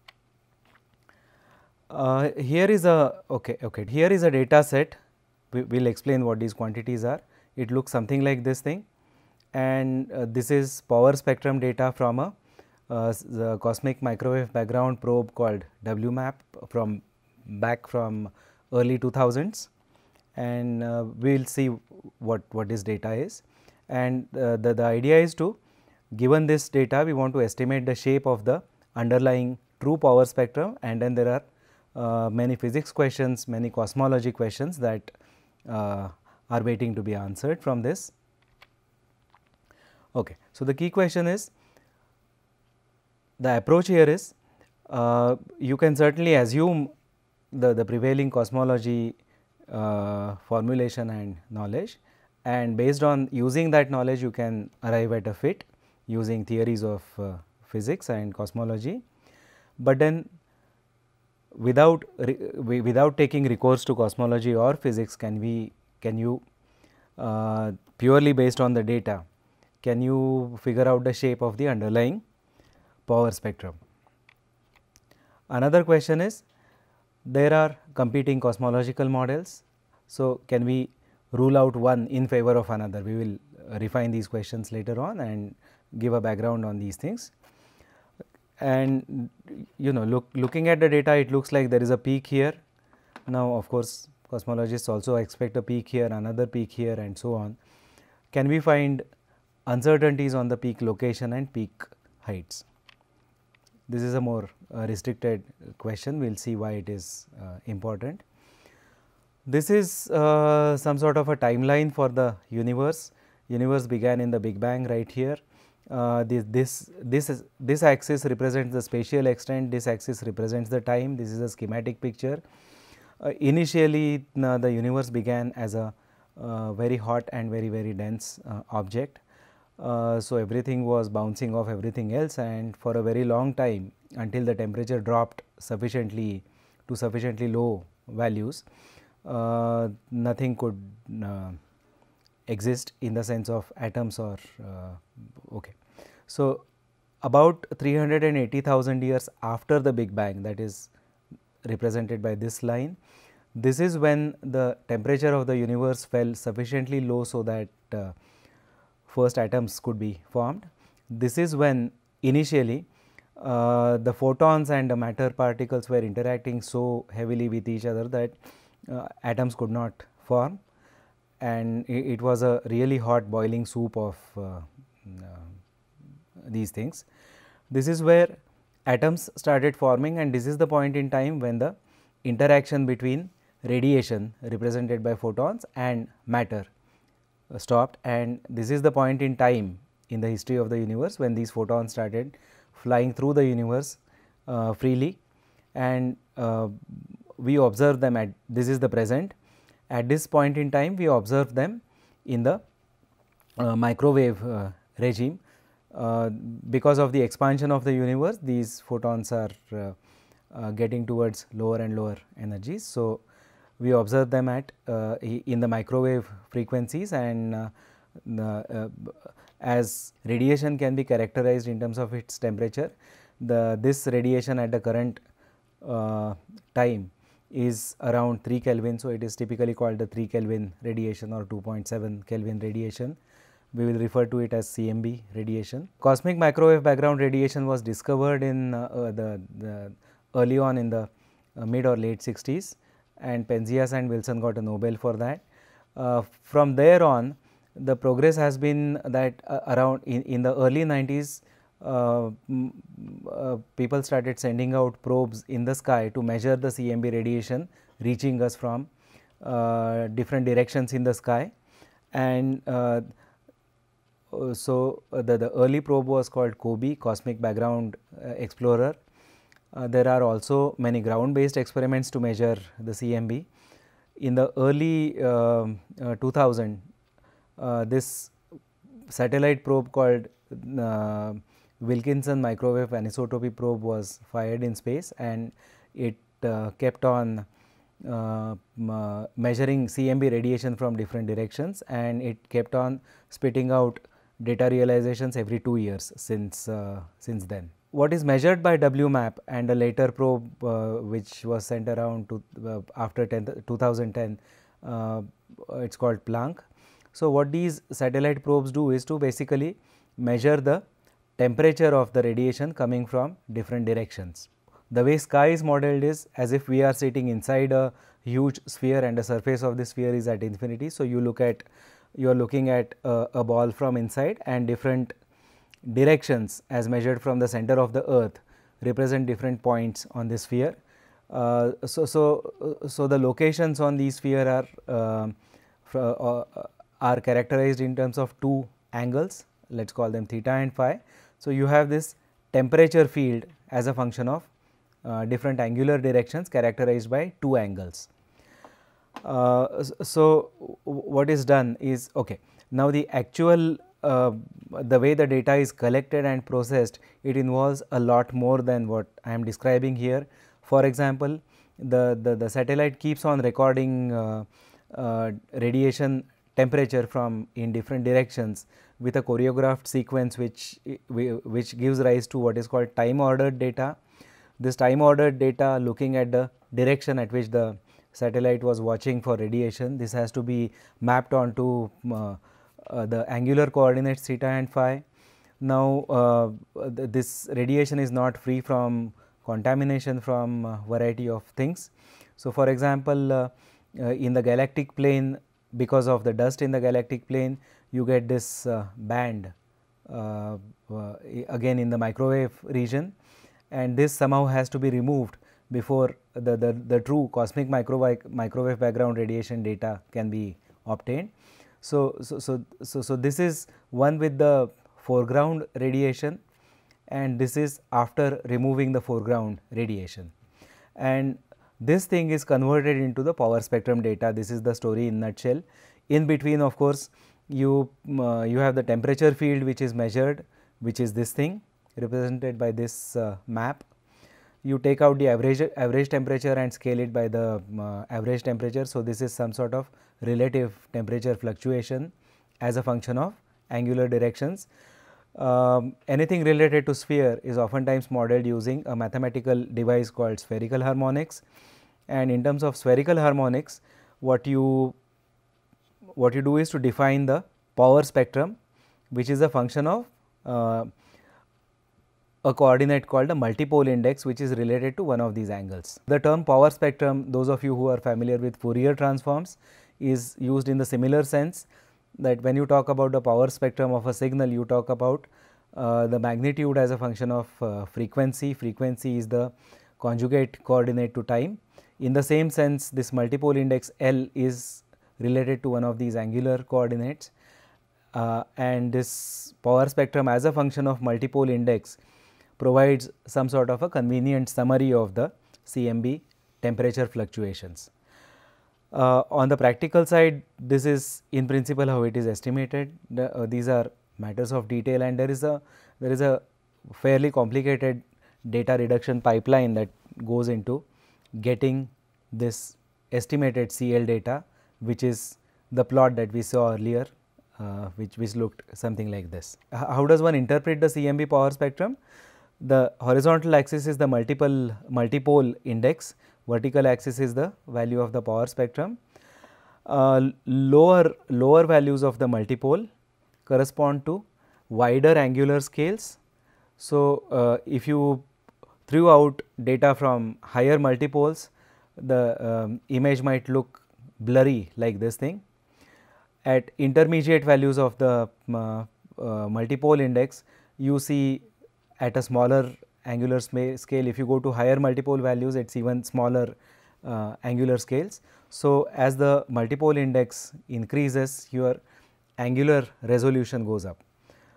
Uh, here is a okay, okay, here is a data set. We will explain what these quantities are. It looks something like this thing, and uh, this is power spectrum data from a uh, the cosmic microwave background probe called W MAP from back from early two thousands, and uh, we will see what what this data is. And uh, the, the idea is to, given this data, we want to estimate the shape of the underlying true power spectrum, and then there are uh, many physics questions, many cosmology questions that uh, are waiting to be answered from this. Okay. So, the key question is, the approach here is, uh, you can certainly assume the, the prevailing cosmology uh, formulation and knowledge, and based on using that knowledge you can arrive at a fit using theories of uh, physics and cosmology. But then without without taking recourse to cosmology or physics, can we can you uh, purely based on the data, can you figure out the shape of the underlying power spectrum? Another question is, there are competing cosmological models. So, can we rule out one in favor of another? We will uh, refine these questions later on and give a background on these things. And you know, look looking at the data, it looks like there is a peak here. Now, of course, cosmologists also expect a peak here, another peak here, and so on. Can we find uncertainties on the peak location and peak heights? This is a more uh, restricted question. We will see why it is uh, important. This is uh, some sort of a timeline for the universe. Universe began in the Big Bang right here. Uh, this this this is, this axis represents the spatial extent, this axis represents the time. This is a schematic picture. Uh, initially, uh, the universe began as a uh, very hot and very very dense uh, object. Uh, so, everything was bouncing off everything else, and for a very long time, until the temperature dropped sufficiently to sufficiently low values, uh, nothing could uh, exist in the sense of atoms or uh, okay. So, about three hundred eighty thousand years after the Big Bang, that is represented by this line, this is when the temperature of the universe fell sufficiently low so that uh, first atoms could be formed. This is when initially uh, the photons and the matter particles were interacting so heavily with each other that uh, atoms could not form, and it, it was a really hot boiling soup of uh, uh, these things. This is where atoms started forming, and this is the point in time when the interaction between radiation represented by photons and matter stopped, and this is the point in time in the history of the universe when these photons started flying through the universe uh, freely, and uh, we observe them at this is the present. At this point in time, we observe them in the uh, microwave uh, regime. Uh, because of the expansion of the universe, these photons are uh, uh, getting towards lower and lower energies. So, we observe them at uh, in the microwave frequencies, and uh, uh, as radiation can be characterized in terms of its temperature, the this radiation at the current uh, time is around three Kelvin. So, it is typically called the three Kelvin radiation or two point seven Kelvin radiation. We will refer to it as C M B radiation. Cosmic microwave background radiation was discovered in uh, uh, the, the early on in the uh, mid or late sixties, and Penzias and Wilson got a Nobel for that. Uh, from there on, the progress has been that uh, around in, in the early nineties, uh, uh, people started sending out probes in the sky to measure the C M B radiation reaching us from uh, different directions in the sky. And uh, so, uh, the, the early probe was called COBE, Cosmic Background uh, Explorer. Uh, there are also many ground based experiments to measure the C M B. In the early uh, uh, two thousand, uh, this satellite probe called uh, Wilkinson Microwave Anisotropy Probe was fired in space, and it uh, kept on uh, uh, measuring C M B radiation from different directions, and it kept on spitting out data realizations every two years since uh, since then. What is measured by W MAP and a later probe uh, which was sent around to uh, after two thousand ten, uh, it is called Planck. So, what these satellite probes do is to basically measure the temperature of the radiation coming from different directions. The way sky is modeled is as if we are sitting inside a huge sphere and the surface of the sphere is at infinity. So, you look at you are looking at a, a ball from inside, and different directions as measured from the center of the earth represent different points on the sphere. Uh, so, so, so the locations on the sphere are uh, uh, are characterized in terms of two angles, let us call them theta and phi. So, you have this temperature field as a function of uh, different angular directions characterized by two angles. Uh, so, what is done is okay. Now, the actual uh, the way the data is collected and processed, it involves a lot more than what I am describing here. For example, the, the, the satellite keeps on recording uh, uh, radiation temperature from in different directions with a choreographed sequence which, which gives rise to what is called time ordered data. This time ordered data looking at the direction at which the satellite was watching for radiation. This has to be mapped onto uh, uh, the angular coordinates theta and phi. Now, uh, th this radiation is not free from contamination from a variety of things. So, for example, uh, uh, in the galactic plane, because of the dust in the galactic plane, you get this uh, band uh, uh, again in the microwave region, and this somehow has to be removed before the, the, the true cosmic microwave, microwave background radiation data can be obtained. So, so, so, so, so this is one with the foreground radiation, and this is after removing the foreground radiation, and this thing is converted into the power spectrum data. This is the story in nutshell. In between, of course, you uh, you have the temperature field which is measured, which is this thing represented by this uh, map. You take out the average average temperature and scale it by the uh, average temperature. So, this is some sort of relative temperature fluctuation as a function of angular directions. Um, anything related to sphere is oftentimes modeled using a mathematical device called spherical harmonics, and in terms of spherical harmonics, what you what you do is to define the power spectrum, which is a function of uh, a coordinate called the multipole index, which is related to one of these angles. The term power spectrum, those of you who are familiar with Fourier transforms, is used in the similar sense, that when you talk about the power spectrum of a signal, you talk about uh, the magnitude as a function of uh, frequency. Frequency is the conjugate coordinate to time. In the same sense, this multipole index L is related to one of these angular coordinates, uh, and this power spectrum as a function of multipole index provides some sort of a convenient summary of the C M B temperature fluctuations. Uh, on the practical side, this is in principle how it is estimated. The, uh, these are matters of detail, and there is a there is a fairly complicated data reduction pipeline that goes into getting this estimated C L data, which is the plot that we saw earlier, uh, which which looked something like this. H how does one interpret the C M B power spectrum? The horizontal axis is the multiple multipole index, vertical axis is the value of the power spectrum. Uh, lower lower values of the multipole correspond to wider angular scales. So, uh, if you threw out data from higher multipoles, the um, image might look blurry like this thing. At intermediate values of the uh, uh, multipole index, you see at a smaller angular scale. If you go to higher multipole values, it is even smaller uh, angular scales. So, as the multipole index increases, your angular resolution goes up,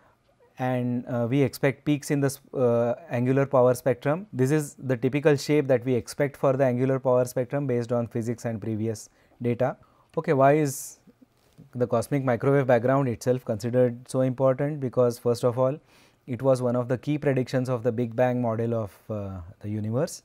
and uh, we expect peaks in the uh, angular power spectrum. This is the typical shape that we expect for the angular power spectrum based on physics and previous data. Okay, why is the cosmic microwave background itself considered so important? Because first of all, it was one of the key predictions of the Big Bang model of uh, the universe,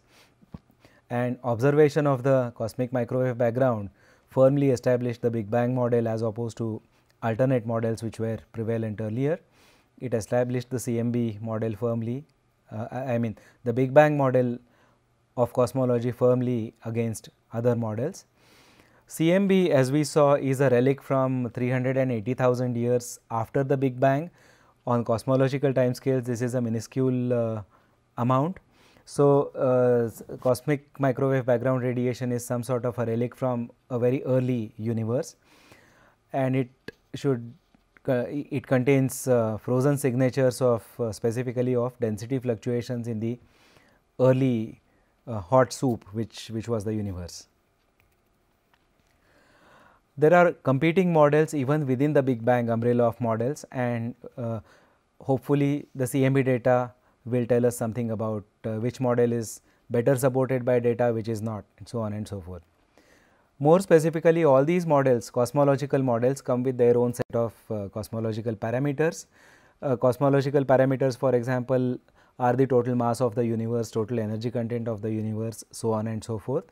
and observation of the cosmic microwave background firmly established the Big Bang model as opposed to alternate models which were prevalent earlier. It established the C M B model firmly, uh, I mean the Big Bang model of cosmology firmly against other models. C M B, as we saw, is a relic from three hundred eighty thousand years after the Big Bang. On cosmological timescales, this is a minuscule uh, amount. So, uh, cosmic microwave background radiation is some sort of a relic from a very early universe, and it should uh, it contains uh, frozen signatures of uh, specifically of density fluctuations in the early uh, hot soup which which was the universe. There are competing models even within the Big Bang umbrella of models, and uh, hopefully the C M B data will tell us something about uh, which model is better supported by data, which is not, and so on and so forth. More specifically, all these models, cosmological models, come with their own set of uh, cosmological parameters. Uh, cosmological parameters, for example, are the total mass of the universe, total energy content of the universe, so on and so forth.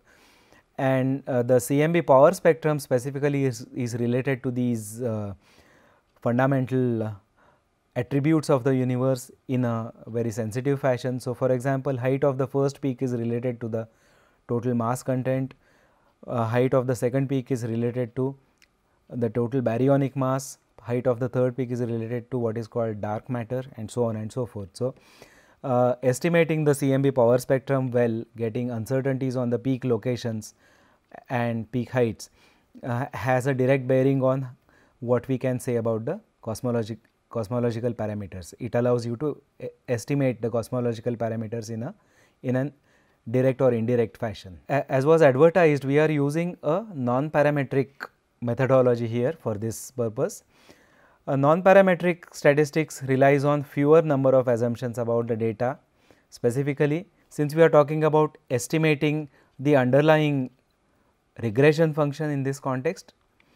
And uh, the C M B power spectrum specifically is, is related to these uh, fundamental uh, attributes of the universe in a very sensitive fashion. So, for example, height of the first peak is related to the total mass content, uh, height of the second peak is related to the total baryonic mass, height of the third peak is related to what is called dark matter, and so on and so forth. So, uh, estimating the C M B power spectrum well, getting uncertainties on the peak locations and peak heights uh, has a direct bearing on what we can say about the cosmologic cosmological parameters. It allows you to estimate the cosmological parameters in a in an direct or indirect fashion. A as was advertised, we are using a non-parametric methodology here for this purpose. A non-parametric statistics relies on fewer number of assumptions about the data. Specifically, since we are talking about estimating the underlying regression function in this context,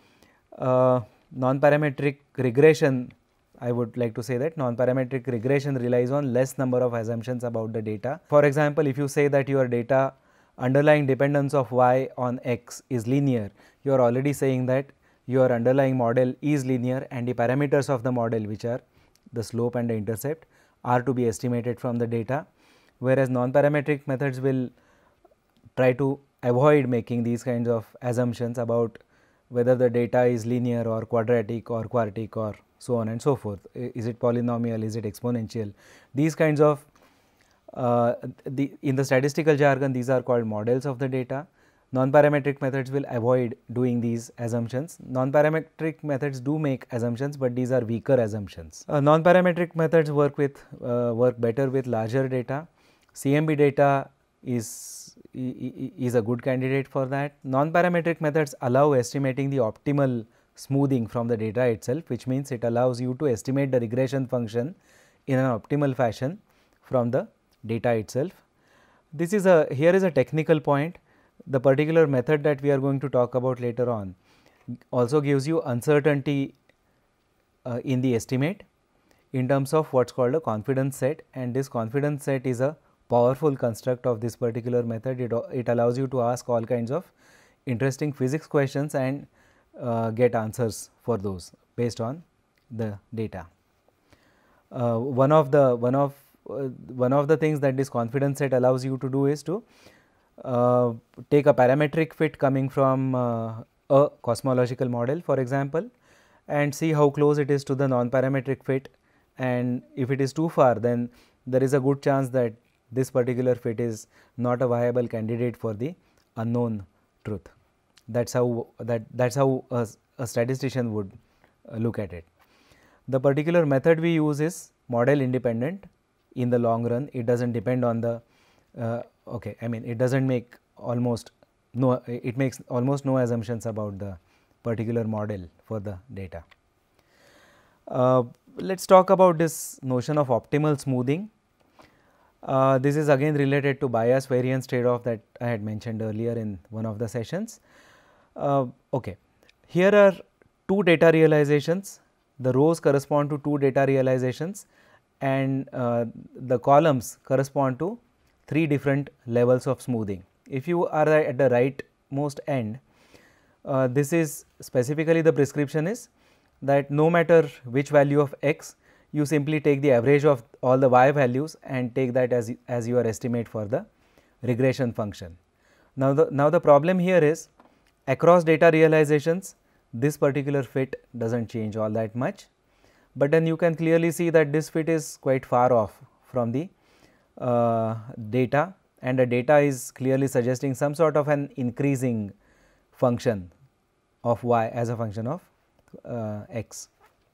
uh, non-parametric regression, I would like to say that non-parametric regression relies on less number of assumptions about the data. For example, if you say that your data underlying dependence of y on x is linear, you are already saying that your underlying model is linear and the parameters of the model, which are the slope and the intercept, are to be estimated from the data, whereas non-parametric methods will try to avoid making these kinds of assumptions about whether the data is linear or quadratic or quartic or so on and so forth. Is it polynomial, is it exponential? These kinds of uh, the in the statistical jargon, these are called models of the data. Non-parametric methods will avoid doing these assumptions. Non-parametric methods do make assumptions, but these are weaker assumptions. Uh, non-parametric methods work with uh, work better with larger data. C M B data is is a good candidate for that. Non-parametric methods allow estimating the optimal smoothing from the data itself, which means it allows you to estimate the regression function in an optimal fashion from the data itself. This is a here is a technical point. The particular method that we are going to talk about later on also gives you uncertainty uh, in the estimate in terms of what is called a confidence set, and this confidence set is a powerful construct of this particular method. It, it allows you to ask all kinds of interesting physics questions and uh, get answers for those based on the data. Uh, one of the one of uh, one of the things that this confidence set allows you to do is to uh, take a parametric fit coming from uh, a cosmological model, for example, and see how close it is to the non-parametric fit, and if it is too far, then there is a good chance that this particular fit is not a viable candidate for the unknown truth. That's how that that's how a, a statistician would uh, look at it. The particular method we use is model independent in the long run. It does not depend on the uh, okay I mean it does not make almost no it makes almost no assumptions about the particular model for the data. Uh, let us talk about this notion of optimal smoothing. Uh, this is again related to bias variance trade off that I had mentioned earlier in one of the sessions. Uh, okay. Here are two data realizations. The rows correspond to two data realizations, and uh, the columns correspond to three different levels of smoothing. If you are at the rightmost end, uh, this is specifically the prescription is that no matter which value of x, you simply take the average of all the y values and take that as, as your estimate for the regression function. Now, the, now the problem here is across data realizations, this particular fit does not change all that much, but then you can clearly see that this fit is quite far off from the uh, data, and the data is clearly suggesting some sort of an increasing function of y as a function of uh, x.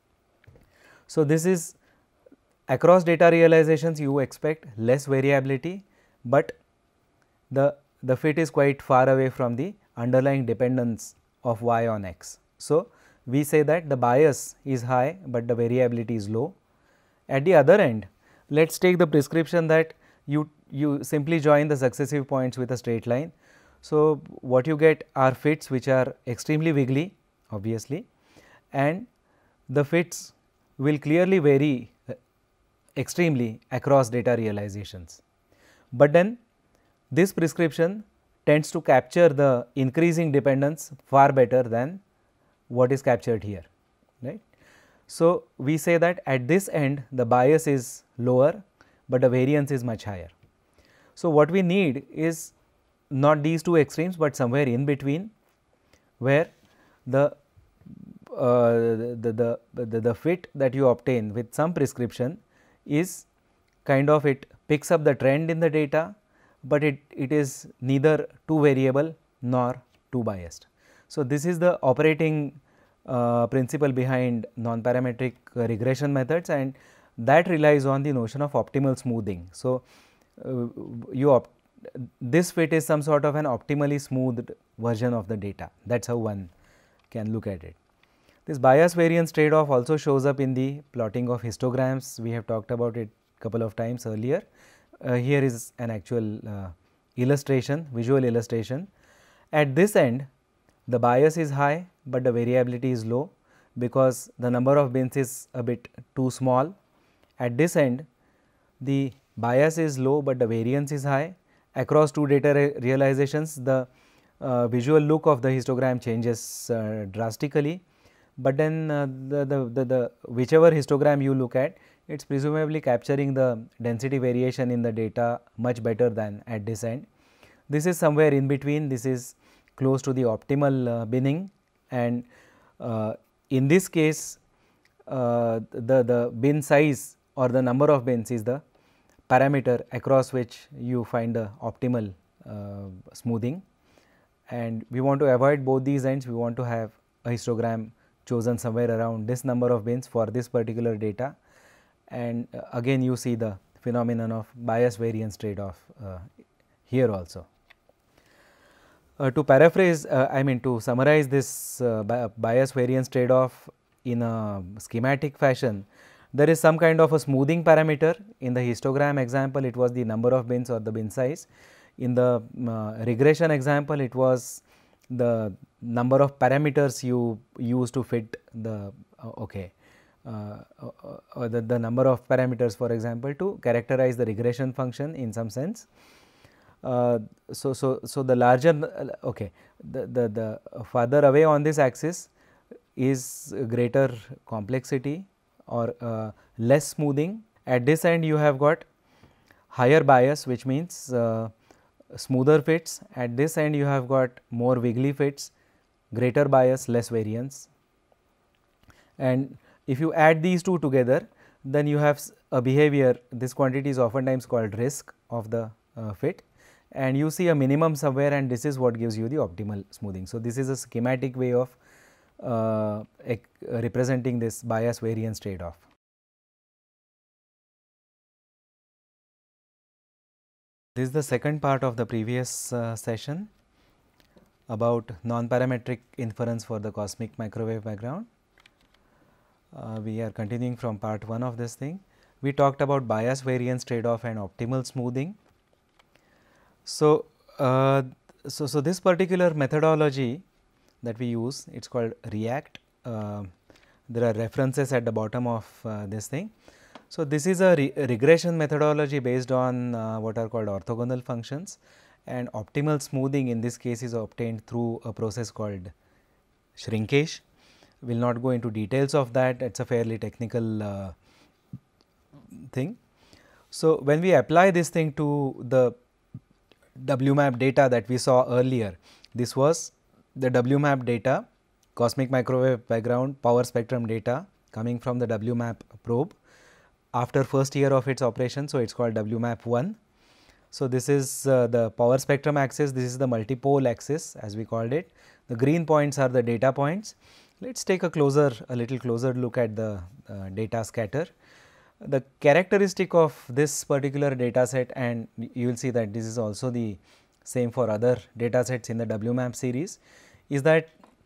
So, this is across data realizations you expect less variability, but the, the fit is quite far away from the underlying dependence of y on x. So, we say that the bias is high, but the variability is low. At the other end, let us take the prescription that you, you simply join the successive points with a straight line. So, what you get are fits which are extremely wiggly obviously, and the fits will clearly vary extremely across data realizations. But then this prescription tends to capture the increasing dependence far better than what is captured here, right. So, we say that at this end the bias is lower, but the variance is much higher. So, what we need is not these two extremes, but somewhere in between, where the uh, the, the, the, the fit that you obtain with some prescription is kind of it picks up the trend in the data, but it, it is neither too variable nor too biased. So, this is the operating uh, principle behind non-parametric uh, regression methods, and that relies on the notion of optimal smoothing. So, uh, you opt this fit is some sort of an optimally smoothed version of the data. That is how one can look at it. This bias variance trade off also shows up in the plotting of histograms. We have talked about it a couple of times earlier. Uh, here is an actual uh, illustration, visual illustration. At this end, the bias is high, but the variability is low because the number of bins is a bit too small. At this end, the bias is low, but the variance is high. Across two data re realizations, the uh, visual look of the histogram changes uh, drastically, but then uh, the, the, the, the whichever histogram you look at, it is presumably capturing the density variation in the data much better than at this end. This is somewhere in between, this is close to the optimal uh, binning, and uh, in this case uh, the, the bin size or the number of bins is the parameter across which you find the optimal uh, smoothing, and we want to avoid both these ends. We want to have a histogram chosen somewhere around this number of bins for this particular data, and uh, again you see the phenomenon of bias variance trade off uh, here also. Uh, to paraphrase, uh, I mean to summarize this uh, bi bias variance trade off in a schematic fashion, There is some kind of a smoothing parameter. In the histogram example, it was the number of bins or the bin size. In the uh, regression example, it was the number of parameters you use to fit the uh, okay uh, uh, the, the number of parameters, for example, to characterize the regression function in some sense. Uh, so, so, so the larger okay the, the, the further away on this axis is greater complexity or uh, less smoothing. At this end you have got higher bias, which means uh, smoother fits. At this end you have got more wiggly fits, greater bias, less variance. And if you add these two together, then you have a behavior. This quantity is oftentimes called risk of the uh, fit, and you see a minimum somewhere, and this is what gives you the optimal smoothing. So, this is a schematic way of uh, representing this bias variance trade off. This is the second part of the previous uh, session about non-parametric inference for the cosmic microwave background. Uh, we are continuing from part one of this thing. We talked about bias variance trade off and optimal smoothing. So, uh, so, so this particular methodology that we use, it is called REACT. Uh, there are references at the bottom of uh, this thing. So, this is a re regression methodology based on uh, what are called orthogonal functions, and optimal smoothing in this case is obtained through a process called shrinkage. We will not go into details of that, it is a fairly technical uh, thing. So, when we apply this thing to the W map data that we saw earlier, this was the W map data, cosmic microwave background power spectrum data coming from the W map probe after first year of its operation. So, it is called W map one. So, this is uh, the power spectrum axis, this is the multipole axis as we called it. The green points are the data points. Let us take a closer, a little closer look at the uh, data scatter. The characteristic of this particular data set, and you will see that this is also the same for other data sets in the W map series, is that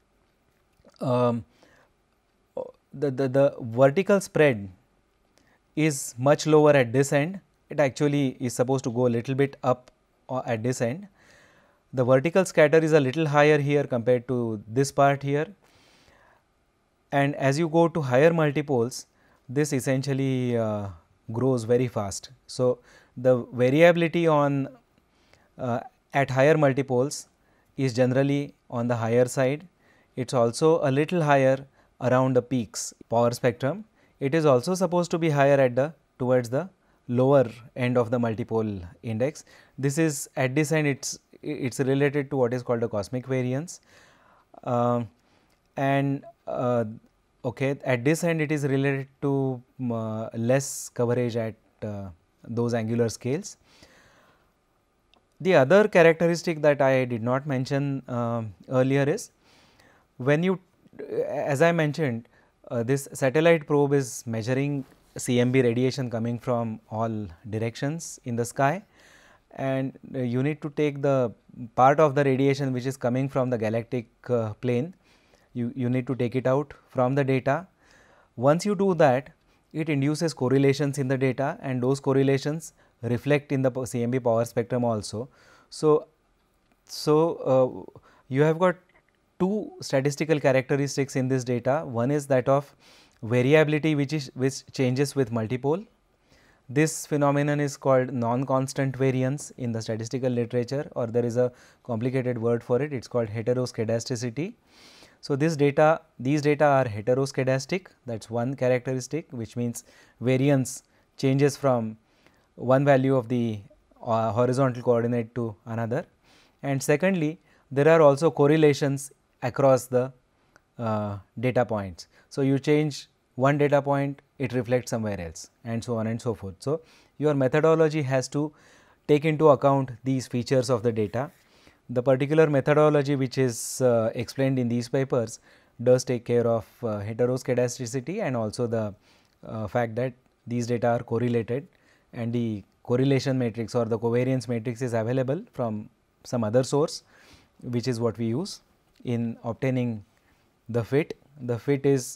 um, the, the, the vertical spread is much lower at this end. It actually is supposed to go a little bit up at this end. The vertical scatter is a little higher here compared to this part here, and as you go to higher multipoles, this essentially uh, grows very fast. So, the variability on uh, at higher multipoles is generally on the higher side. It is also a little higher around the peaks power spectrum. It is also supposed to be higher at the towards the lower end of the multipole index. This is at this end, it's it's related to what is called a cosmic variance, uh, and uh, okay, at this end it is related to uh, less coverage at uh, those angular scales. The other characteristic that I did not mention uh, earlier is when you, as I mentioned, uh, this satellite probe is measuring C M B radiation coming from all directions in the sky, and uh, you need to take the part of the radiation which is coming from the galactic uh, plane. You, you need to take it out from the data. Once you do that, it induces correlations in the data, and those correlations reflect in the C M B power spectrum also. So, so uh, you have got two statistical characteristics in this data. One is that of variability which is which changes with multipole. This phenomenon is called non-constant variance in the statistical literature, or there is a complicated word for it, it is called heteroscedasticity. So, this data, these data are heteroscedastic, that is one characteristic, which means variance changes from one value of the uh, horizontal coordinate to another. And secondly, there are also correlations across the uh, data points. So, you change one data point, it reflects somewhere else, and so on and so forth. So, your methodology has to take into account these features of the data. The particular methodology which is uh, explained in these papers does take care of uh, heteroscedasticity and also the uh, fact that these data are correlated, and the correlation matrix or the covariance matrix is available from some other source, which is what we use in obtaining the fit. The fit is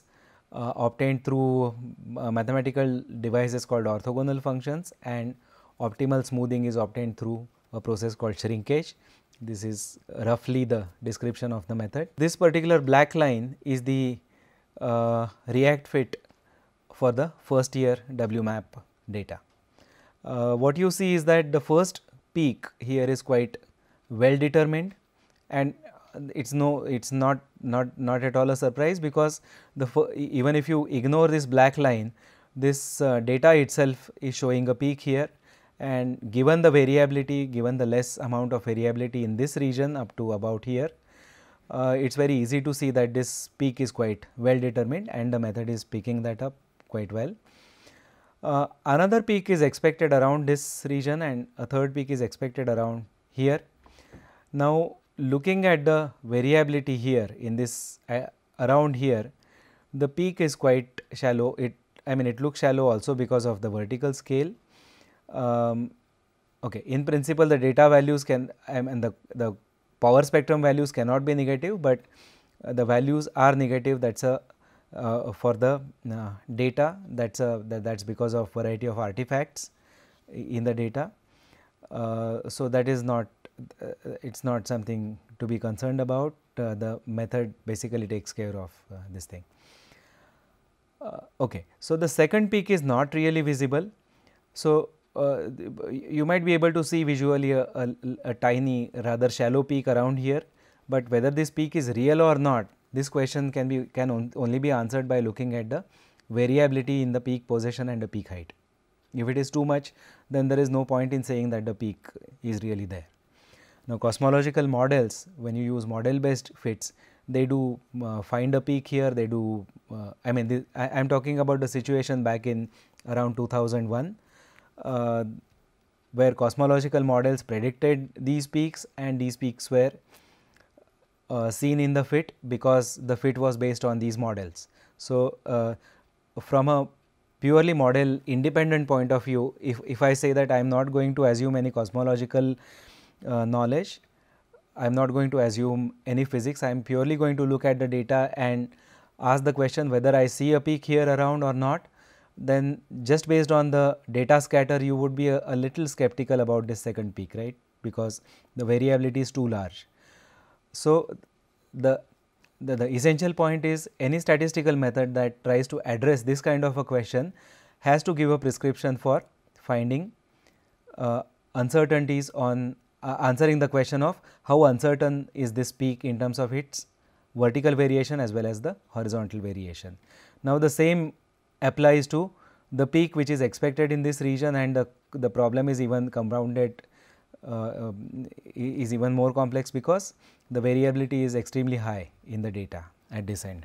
uh, obtained through uh, mathematical devices called orthogonal functions, and optimal smoothing is obtained through a process called shrinkage. This is roughly the description of the method. This particular black line is the uh, react fit for the first year W map data. Uh, what you see is that the first peak here is quite well determined, and it's no it's not not not at all a surprise, because the even if you ignore this black line, this uh, data itself is showing a peak here, and given the variability, given the less amount of variability in this region up to about here, uh, it's very easy to see that this peak is quite well determined, and the method is picking that up quite well. Uh, another peak is expected around this region, and a third peak is expected around here. Now, looking at the variability here in this uh, around here, the peak is quite shallow. It I mean it looks shallow also because of the vertical scale. Um, okay, in principle the data values can I mean the, the power spectrum values cannot be negative, but uh, the values are negative. That is a uh, for the uh, data, that is a that is because of variety of artifacts in the data. Uh, so, that is not uh, it is not something to be concerned about. Uh, the method basically takes care of uh, this thing. Uh, okay. So, the second peak is not really visible. So, uh, you might be able to see visually a, a, a tiny rather shallow peak around here, but whether this peak is real or not, this question can be can on, only be answered by looking at the variability in the peak position and the peak height. If it is too much, then there is no point in saying that the peak is really there. Now, cosmological models, when you use model based fits, they do uh, find a peak here, they do uh, I mean this, I am talking about the situation back in around two thousand one, uh, where cosmological models predicted these peaks, and these peaks were uh, seen in the fit because the fit was based on these models. So, uh, from a purely model independent point of view, if, if I say that I am not going to assume any cosmological uh, knowledge, I am not going to assume any physics, I am purely going to look at the data and ask the question whether I see a peak here around or not, then just based on the data scatter you would be a, a little skeptical about this second peak, right, because the variability is too large. So, the The, the essential point is any statistical method that tries to address this kind of a question has to give a prescription for finding uh, uncertainties on uh, answering the question of how uncertain is this peak in terms of its vertical variation as well as the horizontal variation. Now, the same applies to the peak which is expected in this region, and the, the problem is even compounded uh, um, is even more complex because the variability is extremely high in the data at this end.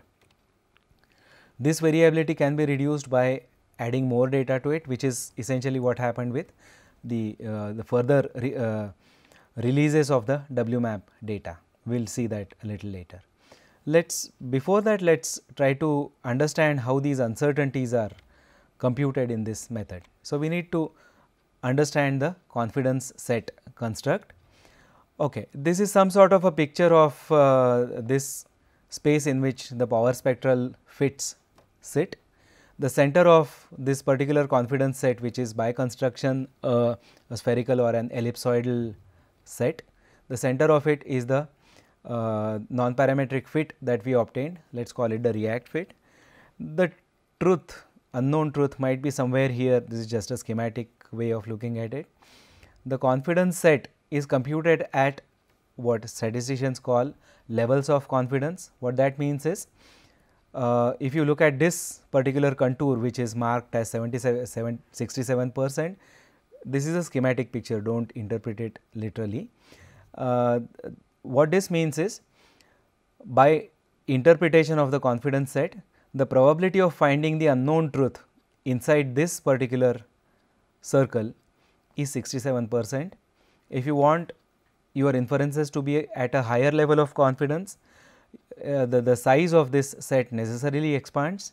This variability can be reduced by adding more data to it, which is essentially what happened with the, uh, the further re, uh, releases of the W map data. We will see that a little later. Let us before that let us try to understand how these uncertainties are computed in this method. So, we need to understand the confidence set construct. Okay, this is some sort of a picture of uh, this space in which the power spectral fits sit. The center of this particular confidence set, which is by construction uh, a spherical or an ellipsoidal set, the center of it is the uh, non-parametric fit that we obtained. Let us call it the react fit. The truth, unknown truth might be somewhere here. This is just a schematic way of looking at it. The confidence set is computed at what statisticians call levels of confidence. What that means is, uh, if you look at this particular contour which is marked as seventy-seven, sixty-seven percent, this is a schematic picture, do not interpret it literally. Uh, what this means is, by interpretation of the confidence set, the probability of finding the unknown truth inside this particular circle is sixty-seven percent. If you want your inferences to be at a higher level of confidence, uh, the, the size of this set necessarily expands.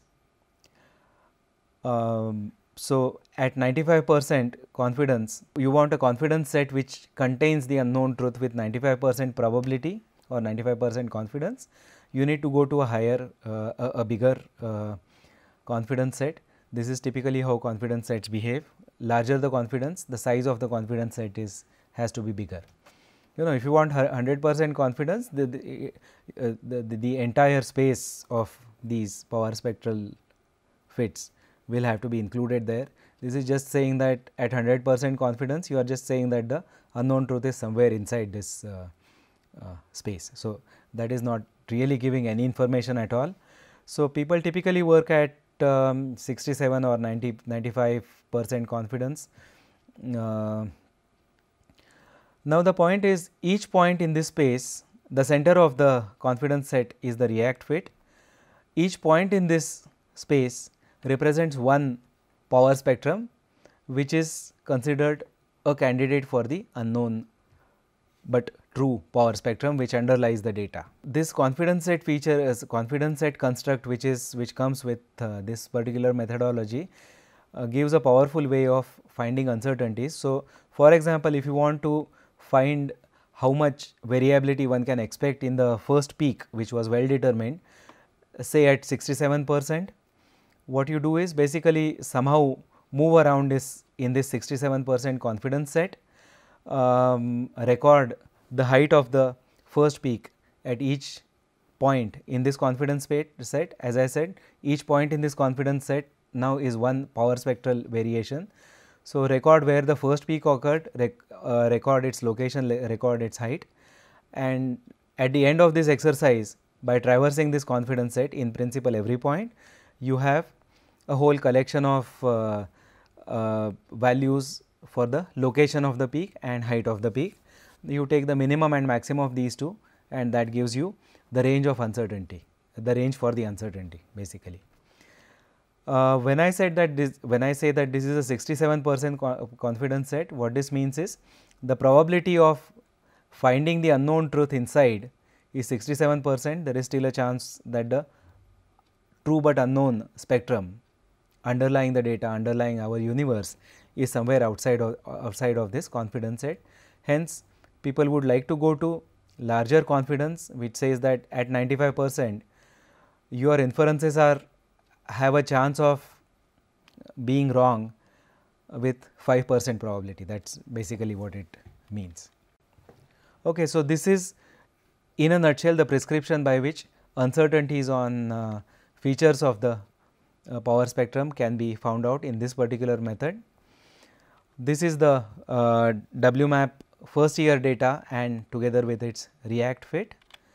Um, so, at ninety-five percent confidence, you want a confidence set which contains the unknown truth with ninety-five percent probability or ninety-five percent confidence. You need to go to a higher, uh, a, a bigger uh, confidence set. This is typically how confidence sets behave. Larger the confidence, the size of the confidence set is has to be bigger. You know, if you want one hundred percent confidence, the the, uh, the, the the entire space of these power spectral fits will have to be included there. This is just saying that at one hundred percent confidence, you are just saying that the unknown truth is somewhere inside this uh, uh, space. So, that is not really giving any information at all. So, people typically work at um, sixty-seven or ninety, ninety-five percent confidence. Uh, now, the point is, each point in this space, the center of the confidence set is the react fit. Each point in this space represents one power spectrum, which is considered a candidate for the unknown but true power spectrum which underlies the data. This confidence set feature is confidence set construct, which is which comes with uh, this particular methodology, uh, gives a powerful way of finding uncertainties. So, for example, if you want to find how much variability one can expect in the first peak, which was well determined, say at sixty-seven percent, what you do is basically somehow move around this in this sixty-seven percent confidence set, um, record the height of the first peak at each point in this confidence set. As I said, each point in this confidence set now is one power spectral variation. So, record where the first peak occurred, rec, uh, record its location, record its height, and at the end of this exercise, by traversing this confidence set, in principle every point, you have a whole collection of uh, uh, values for the location of the peak and height of the peak. You take the minimum and maximum of these two, and that gives you the range of uncertainty, the range for the uncertainty basically. Uh, when I said that this, when I say that this is a sixty-seven percent co confidence set, what this means is the probability of finding the unknown truth inside is sixty-seven percent. There is still a chance that the true but unknown spectrum underlying the data, underlying our universe, is somewhere outside of outside of this confidence set. Hence, people would like to go to larger confidence, which says that at ninety-five percent your inferences are have a chance of being wrong with five percent probability. That is basically what it means. Okay, so, this is in a nutshell the prescription by which uncertainties on uh, features of the uh, power spectrum can be found out in this particular method. This is the uh, W map first year data and together with its react fit.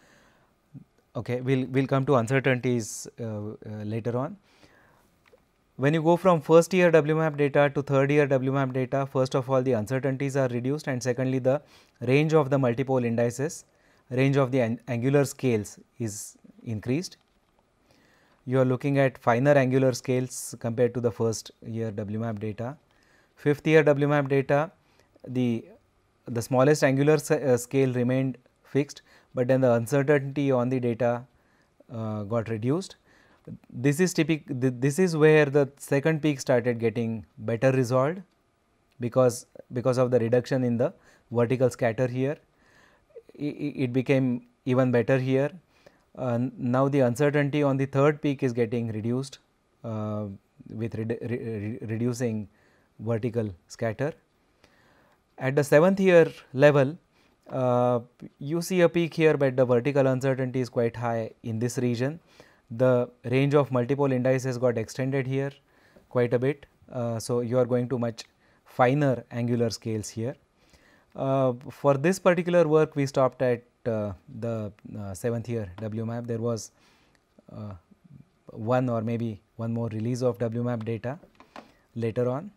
Okay, we will we'll come to uncertainties uh, uh, later on. When you go from first year W map data to third year W map data, first of all the uncertainties are reduced, and secondly the range of the multipole indices, range of the an angular scales is increased. You are looking at finer angular scales compared to the first year W map data. Fifth year W map data, the the smallest angular uh, scale remained fixed, but then the uncertainty on the data uh, got reduced. This is typical. Th this is where the second peak started getting better resolved, because because of the reduction in the vertical scatter here. I, it became even better here. Uh, now the uncertainty on the third peak is getting reduced uh, with redu re reducing vertical scatter. At the seventh year level, uh, you see a peak here, but the vertical uncertainty is quite high in this region. The range of multipole indices got extended here quite a bit. Uh, so, you are going to much finer angular scales here. Uh, for this particular work, we stopped at uh, the uh, seventh year W map. There was uh, one or maybe one more release of W map data later on.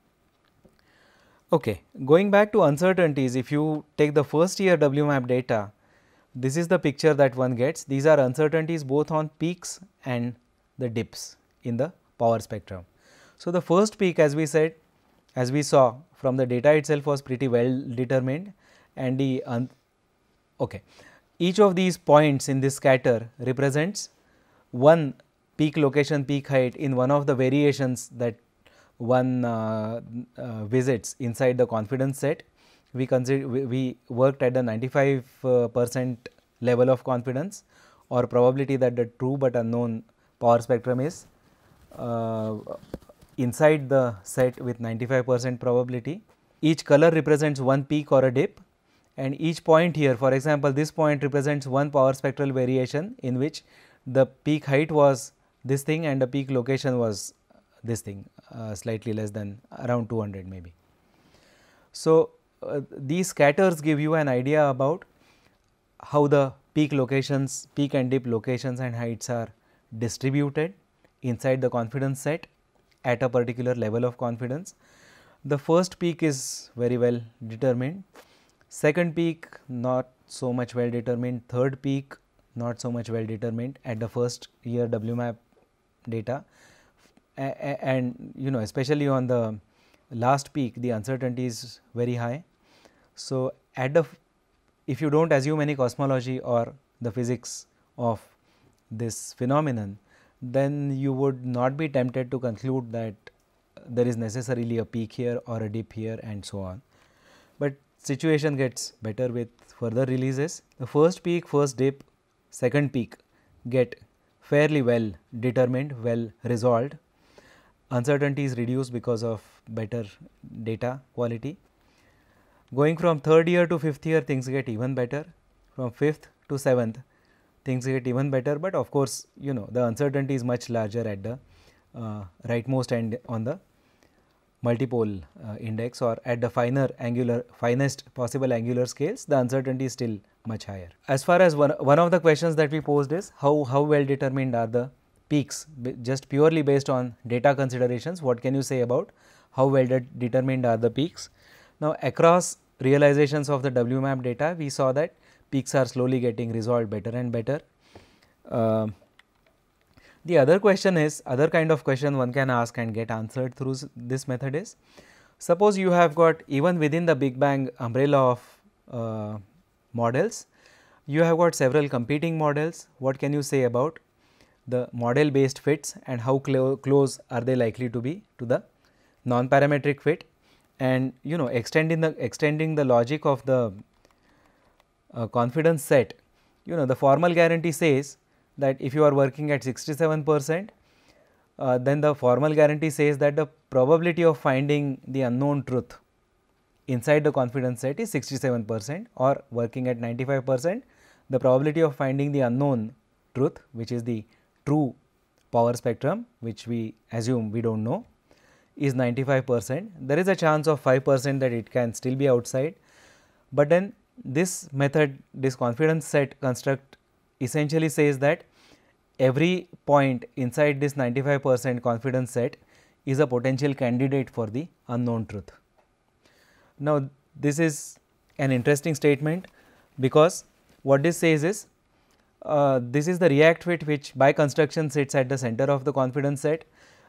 Okay, going back to uncertainties, if you take the first year W map data, this is the picture that one gets. These are uncertainties both on peaks and the dips in the power spectrum. So, the first peak, as we said, as we saw from the data itself, was pretty well determined, and the okay, each of these points in this scatter represents one peak location, peak height in one of the variations that one uh, uh, visits inside the confidence set. We consider we, we worked at the ninety-five percent level of confidence or probability that the true but unknown power spectrum is uh, inside the set with ninety-five percent probability. Each color represents one peak or a dip, and each point here, for example, this point represents one power spectral variation in which the peak height was this thing and the peak location was this thing, uh, slightly less than around two hundred maybe. So, uh, these scatters give you an idea about how the peak locations, peak and dip locations and heights are distributed inside the confidence set at a particular level of confidence. The first peak is very well determined, second peak not so much well determined, third peak not so much well determined at the first year W map data, a and you know especially on the last peak the uncertainty is very high. So, at the if you do not assume any cosmology or the physics of this phenomenon, then you would not be tempted to conclude that there is necessarily a peak here or a dip here and so on. But situation gets better with further releases. The first peak, first dip, second peak get fairly well determined, well resolved. Uncertainty is reduced because of better data quality. Going from third year to fifth year, things get even better. From fifth to seventh, things get even better, but of course, you know the uncertainty is much larger at the uh, rightmost end on the multipole uh, index, or at the finer angular finest possible angular scales, the uncertainty is still much higher. As far as one, one of the questions that we posed is how, how well determined are the peaks, just purely based on data considerations, what can you say about how well de determined are the peaks? Now, across realizations of the W map data, we saw that peaks are slowly getting resolved better and better. Uh, the other question is, other kind of question one can ask and get answered through this method is, suppose you have got even within the Big Bang umbrella of uh, models, you have got several competing models. What can you say about the model based fits and how clo close are they likely to be to the non-parametric fit? And you know extending the extending the logic of the uh, confidence set, you know the formal guarantee says that if you are working at sixty-seven percent, uh, then the formal guarantee says that the probability of finding the unknown truth inside the confidence set is sixty-seven percent, or working at ninety-five percent, the probability of finding the unknown truth, which is the true power spectrum, which we assume we do not know, is ninety-five percent. There is a chance of five percent that it can still be outside, but then this method, this confidence set construct essentially says that every point inside this ninety-five percent confidence set is a potential candidate for the unknown truth. Now, this is an interesting statement, because what this says is, uh, this is the react fit which by construction sits at the center of the confidence set.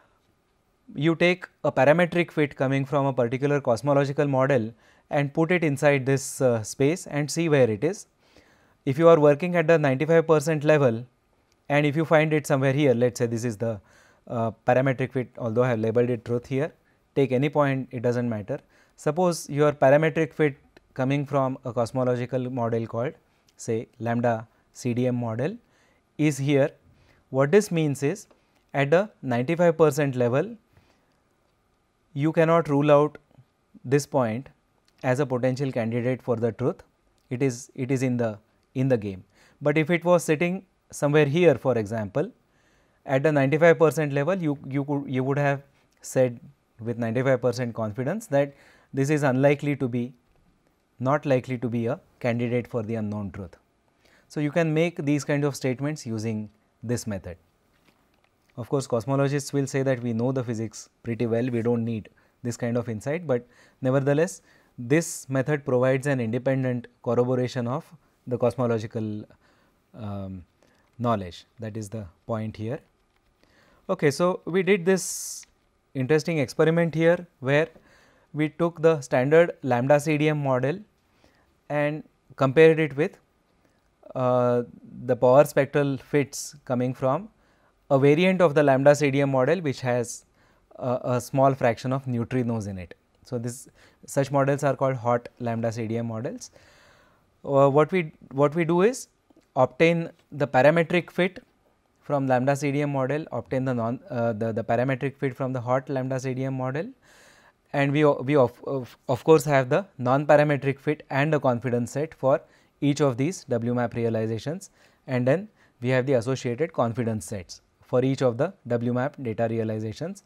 You take a parametric fit coming from a particular cosmological model and put it inside this uh, space and see where it is. If you are working at the ninety-five percent level, and if you find it somewhere here, let us say this is the uh, parametric fit, although I have labeled it truth here, take any point, it does not matter. Suppose your parametric fit coming from a cosmological model called say lambda C D M model is here. What this means is, at the ninety-five percent level, you cannot rule out this point as a potential candidate for the truth. It is it is in the in the game. But if it was sitting somewhere here, for example, at the ninety-five percent level, you you could you would have said with ninety-five percent confidence that this is unlikely to be not likely to be a candidate for the unknown truth. So, you can make these kind of statements using this method. Of course, cosmologists will say that we know the physics pretty well, we do not need this kind of insight, but nevertheless this method provides an independent corroboration of the cosmological um, knowledge. That is the point here. Okay, so, we did this interesting experiment here, where we took the standard lambda C D M model and compared it with uh, the power spectral fits coming from a variant of the lambda C D M model, which has a, a small fraction of neutrinos in it. So, this such models are called hot lambda C D M models. Uh, what we what we do is obtain the parametric fit from lambda C D M model, obtain the non uh, the, the parametric fit from the hot lambda C D M model, and we, we of, of, of course have the non-parametric fit and the confidence set for each of these W map realizations, and then we have the associated confidence sets for each of the W map data realizations.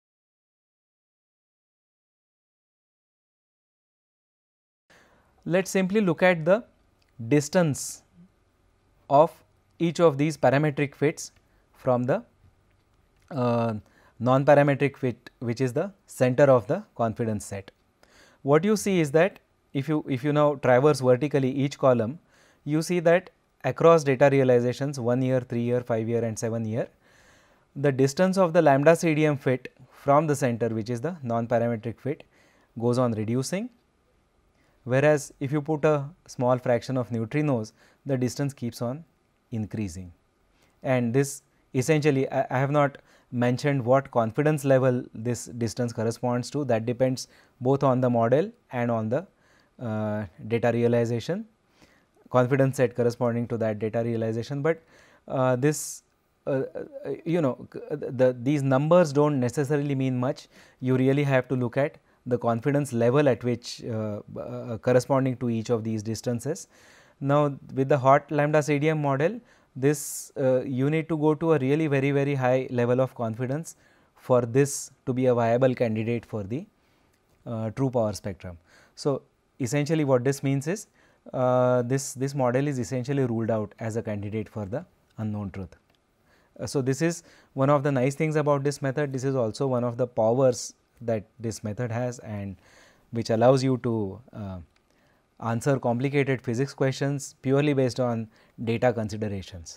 Let us simply look at the distance of each of these parametric fits from the uh, non-parametric fit, which is the center of the confidence set. What you see is that if you if you now traverse vertically each column, you see that across data realizations one year, three year, five year and seven year, the distance of the lambda C D M fit from the center, which is the non-parametric fit, goes on reducing, whereas if you put a small fraction of neutrinos, the distance keeps on increasing. And this essentially, I, I have not mentioned what confidence level this distance corresponds to. That depends both on the model and on the uh, data realization, confidence set corresponding to that data realization. But uh, this uh, you know the these numbers do not necessarily mean much. You really have to look at the confidence level at which uh, uh, corresponding to each of these distances. Now, with the hot lambda C D M model, this uh, you need to go to a really very very high level of confidence for this to be a viable candidate for the uh, true power spectrum. So, essentially what this means is uh, this this model is essentially ruled out as a candidate for the unknown truth. Uh, so, this is one of the nice things about this method. This is also one of the powers that this method has, and which allows you to uh, answer complicated physics questions purely based on data considerations.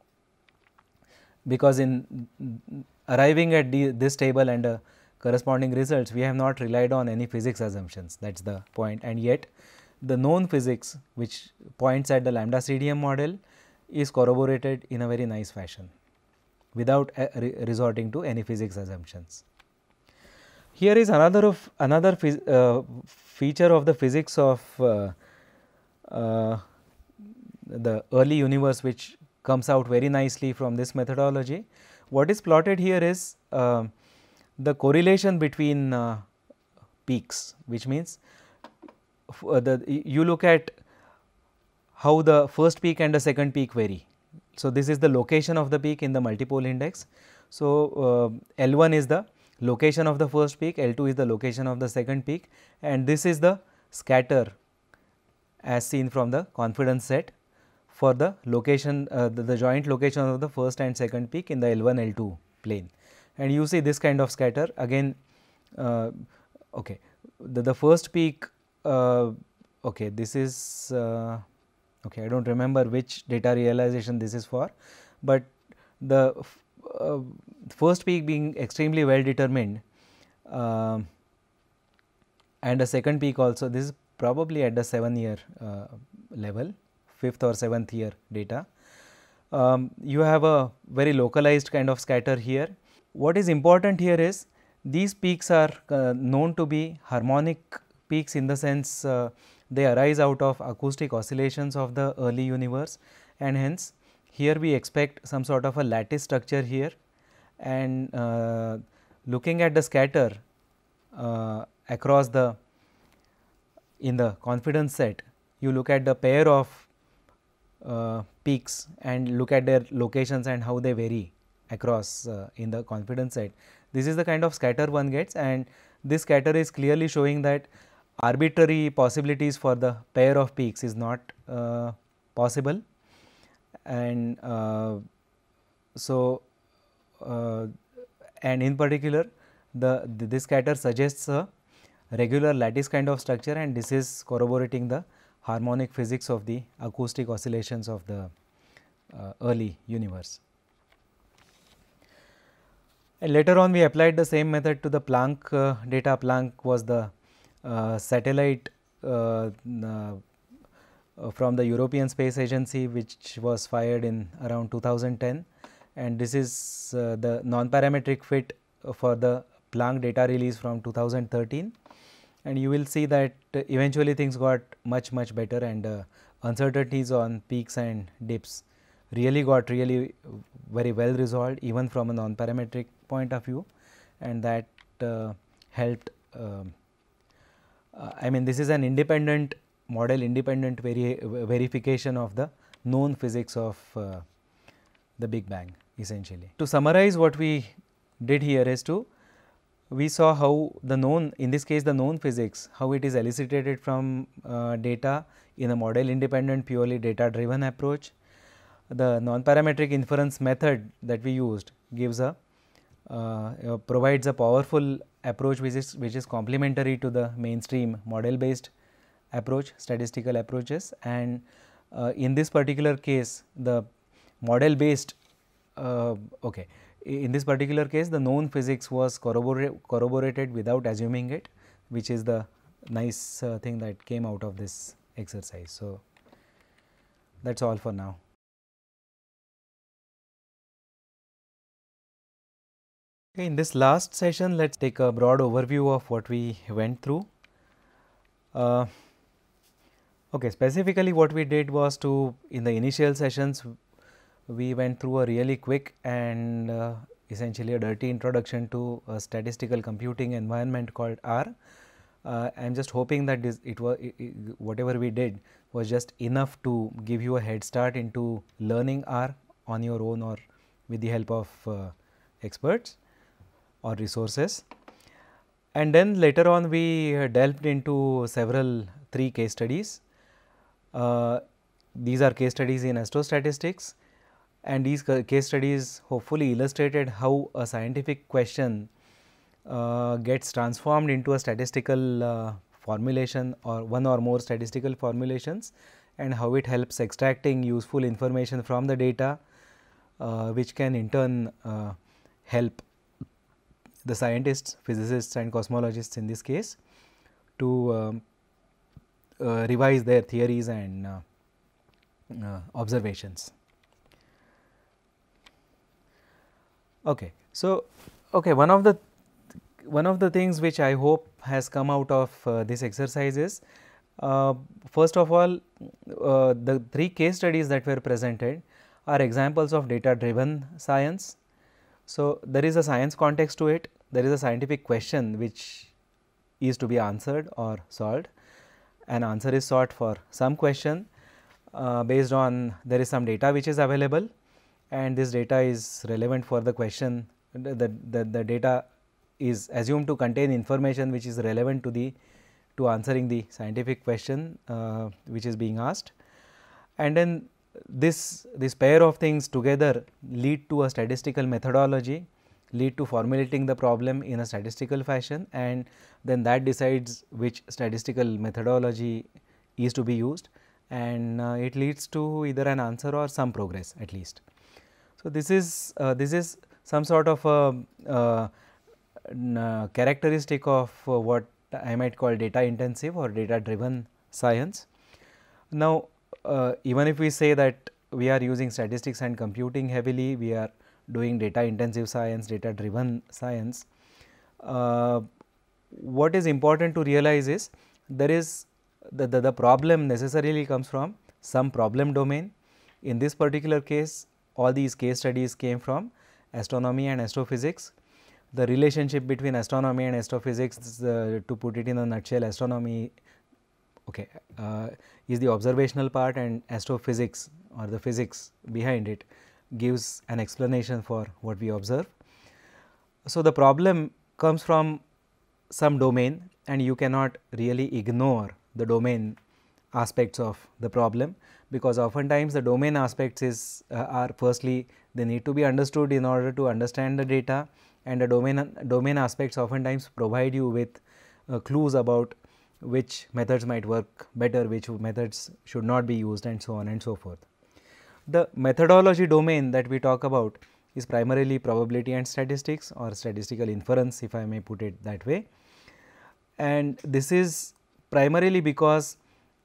Because in arriving at the, this table and uh, corresponding results, we have not relied on any physics assumptions, that is the point, and yet the known physics which points at the lambda C D M model is corroborated in a very nice fashion without uh, re resorting to any physics assumptions. Here is another of another uh, feature of the physics of uh, uh, the early universe, which comes out very nicely from this methodology. What is plotted here is uh, the correlation between uh, peaks, which means uh, the you look at how the first peak and the second peak vary. So, this is the location of the peak in the multipole index. So, uh, L one is the location of the first peak, L two is the location of the second peak, and this is the scatter as seen from the confidence set for the location uh, the, the joint location of the first and second peak in the L one L two plane. And you see this kind of scatter again. Uh, okay, the, the first peak, uh, okay, this is uh, okay, I do not remember which data realization this is for, but the uh, first peak being extremely well determined uh, and the second peak also, this is probably at the seven year uh, level, fifth or seventh year data. Um, you have a very localized kind of scatter here. What is important here is these peaks are uh, known to be harmonic peaks, in the sense uh, they arise out of acoustic oscillations of the early universe, and hence here we expect some sort of a lattice structure here, and uh, looking at the scatter uh, across the in the confidence set, you look at the pair of uh, peaks and look at their locations and how they vary across uh, in the confidence set. This is the kind of scatter one gets, and this scatter is clearly showing that arbitrary possibilities for the pair of peaks is not uh, possible. And uh, so, uh, and in particular the, the this scatter suggests a regular lattice kind of structure, and this is corroborating the harmonic physics of the acoustic oscillations of the uh, early universe. And later on we applied the same method to the Planck uh, data. Planck was the uh, satellite uh, uh, from the European Space Agency, which was fired in around two thousand ten, and this is uh, the non-parametric fit for the Planck data release from two thousand thirteen. And you will see that uh, eventually things got much much better, and uh, uncertainties on peaks and dips really got really very well resolved even from a non-parametric point of view, and that uh, helped. Um, uh, I mean, this is an independent model, independent vari verification of the known physics of uh, the Big Bang essentially. To summarize, what we did here is to we saw how the known, in this case the known physics, how it is elicited from uh, data in a model independent purely data driven approach. The non-parametric inference method that we used gives a uh, uh, provides a powerful approach which is which is complementary to the mainstream model based approach, statistical approaches, and uh, in this particular case the model based uh, okay in this particular case the known physics was corroborate, corroborated without assuming it, which is the nice uh, thing that came out of this exercise. So, that is all for now. Okay, in this last session, let us take a broad overview of what we went through. Uh, okay, specifically what we did was to, in the initial sessions, we went through a really quick and uh, essentially a dirty introduction to a statistical computing environment called R. Uh, I am just hoping that this, it was it, it, whatever we did was just enough to give you a head start into learning R on your own or with the help of uh, experts or resources. And then later on we uh, delved into several three case studies. Uh, these are case studies in astrostatistics, and these case studies hopefully illustrated how a scientific question uh, gets transformed into a statistical uh, formulation or one or more statistical formulations, and how it helps extracting useful information from the data, uh, which can in turn uh, help the scientists, physicists and cosmologists in this case to um, uh, revise their theories and uh, uh, observations. Okay. So, okay, one of the one of the things which I hope has come out of uh, this exercise is uh, first of all uh, the three case studies that were presented are examples of data driven science. So, there is a science context to it, there is a scientific question which is to be answered or solved. An answer is sought for some question uh, based on there is some data which is available, and this data is relevant for the question. The, the, the data is assumed to contain information which is relevant to the to answering the scientific question uh, which is being asked, and then this this pair of things together lead to a statistical methodology, lead to formulating the problem in a statistical fashion, and then that decides which statistical methodology is to be used, and uh, it leads to either an answer or some progress at least. So, this is uh, this is some sort of a uh, uh, characteristic of uh, what I might call data intensive or data driven science. Now, uh, even if we say that we are using statistics and computing heavily, we are doing data intensive science, data driven science. Uh, what is important to realize is there is the, the, the problem necessarily comes from some problem domain. In this particular case, all these case studies came from astronomy and astrophysics. The relationship between astronomy and astrophysics, uh, to put it in a nutshell, astronomy okay, uh, is the observational part, and astrophysics or the physics behind it gives an explanation for what we observe. So, the problem comes from some domain, and you cannot really ignore the domain aspects of the problem, because oftentimes the domain aspects is uh, are firstly they need to be understood in order to understand the data, and the domain domain aspects oftentimes provide you with uh, clues about which methods might work better, which methods should not be used, and so on and so forth. The methodology domain that we talk about is primarily probability and statistics, or statistical inference, if I may put it that way, and this is primarily because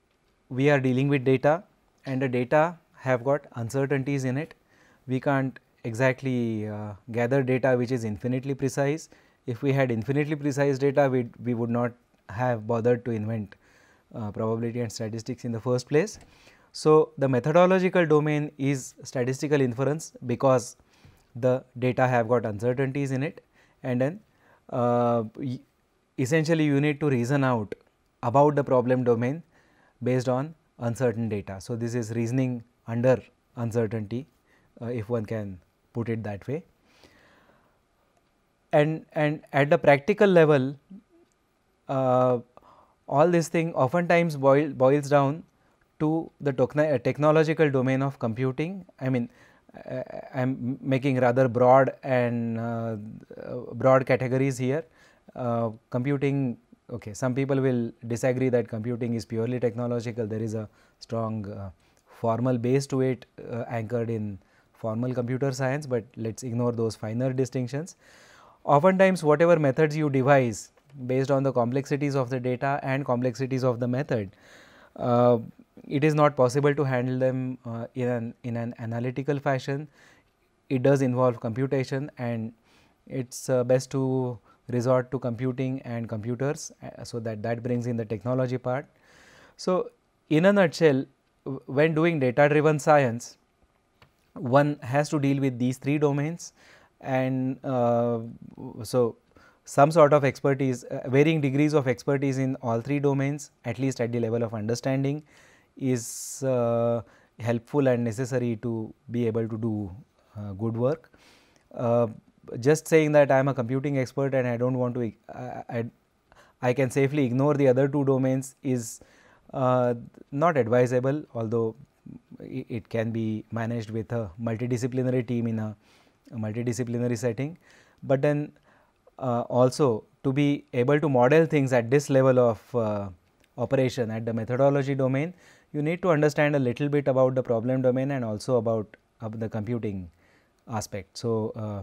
we are dealing with data, and the data have got uncertainties in it. We can't exactly uh, gather data which is infinitely precise. If we had infinitely precise data, we, we would not have bothered to invent uh, probability and statistics in the first place. So, the methodological domain is statistical inference because the data have got uncertainties in it, and then uh, essentially you need to reason out about the problem domain based on uncertain data. So, this is reasoning under uncertainty, uh, if one can put it that way. And, and at the practical level, uh, all this thing oftentimes boil, boils down to the technological domain of computing. I mean, uh, I am making rather broad and uh, broad categories here. Uh, computing, okay, some people will disagree that computing is purely technological. There is a strong uh, formal base to it, uh, anchored in formal computer science, but let us ignore those finer distinctions. Oftentimes, whatever methods you devise based on the complexities of the data and complexities of the method, uh, it is not possible to handle them uh, in an in an analytical fashion. It does involve computation, and it is uh, best to resort to computing and computers, uh, so that that brings in the technology part. So, in a nutshell, when doing data driven science, one has to deal with these three domains, and uh, so some sort of expertise, uh, varying degrees of expertise in all three domains, at least at the level of understanding, is uh, helpful and necessary to be able to do uh, good work. Uh, just saying that I am a computing expert and I do not want to, I, I, I can safely ignore the other two domains is uh, not advisable, although it, it can be managed with a multidisciplinary team in a, a multidisciplinary setting. But then uh, also to be able to model things at this level of uh, operation at the methodology domain, you need to understand a little bit about the problem domain and also about uh, the computing aspect. So, uh,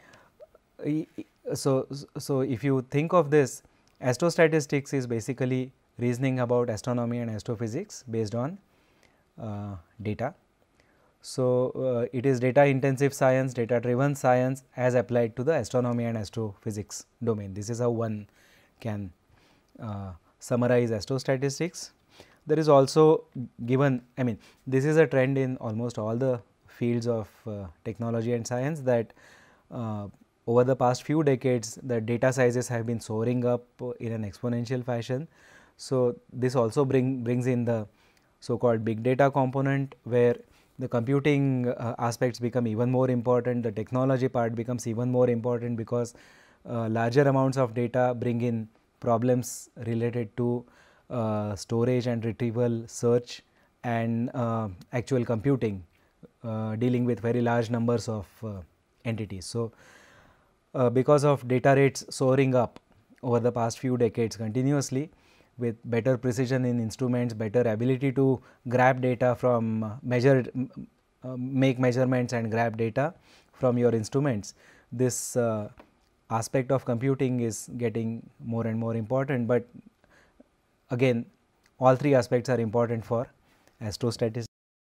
so, so if you think of this, astrostatistics is basically reasoning about astronomy and astrophysics based on uh, data. So, uh, it is data intensive science, data driven science as applied to the astronomy and astrophysics domain. This is how one can uh, summarize astrostatistics. There is also given, I mean, this is a trend in almost all the fields of uh, technology and science, that uh, over the past few decades the data sizes have been soaring up in an exponential fashion. So, this also bring, brings in the so called big data component, where the computing uh, aspects become even more important, the technology part becomes even more important, because uh, larger amounts of data bring in problems related to uh, storage and retrieval, search, and uh, actual computing, uh, dealing with very large numbers of uh, entities. So, uh, because of data rates soaring up over the past few decades continuously, with better precision in instruments, better ability to grab data from uh, measure, uh, make measurements and grab data from your instruments, this uh, aspect of computing is getting more and more important. But again, all three aspects are important for astrostatistics.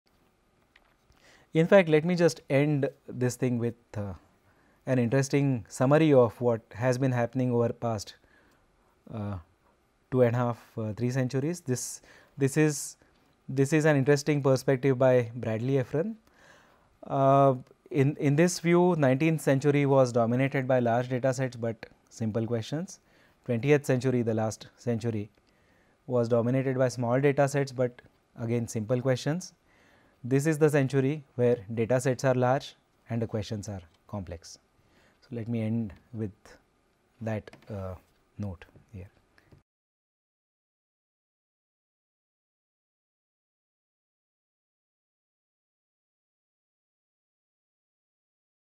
In fact, let me just end this thing with uh, an interesting summary of what has been happening over past uh, two and a half, uh, three centuries. This, this is this is an interesting perspective by Bradley Efron. Uh, in in this view, nineteenth century was dominated by large data sets but simple questions. twentieth century, the last century, was dominated by small data sets but again simple questions. This is the century where data sets are large and the questions are complex. So, let me end with that uh, note here.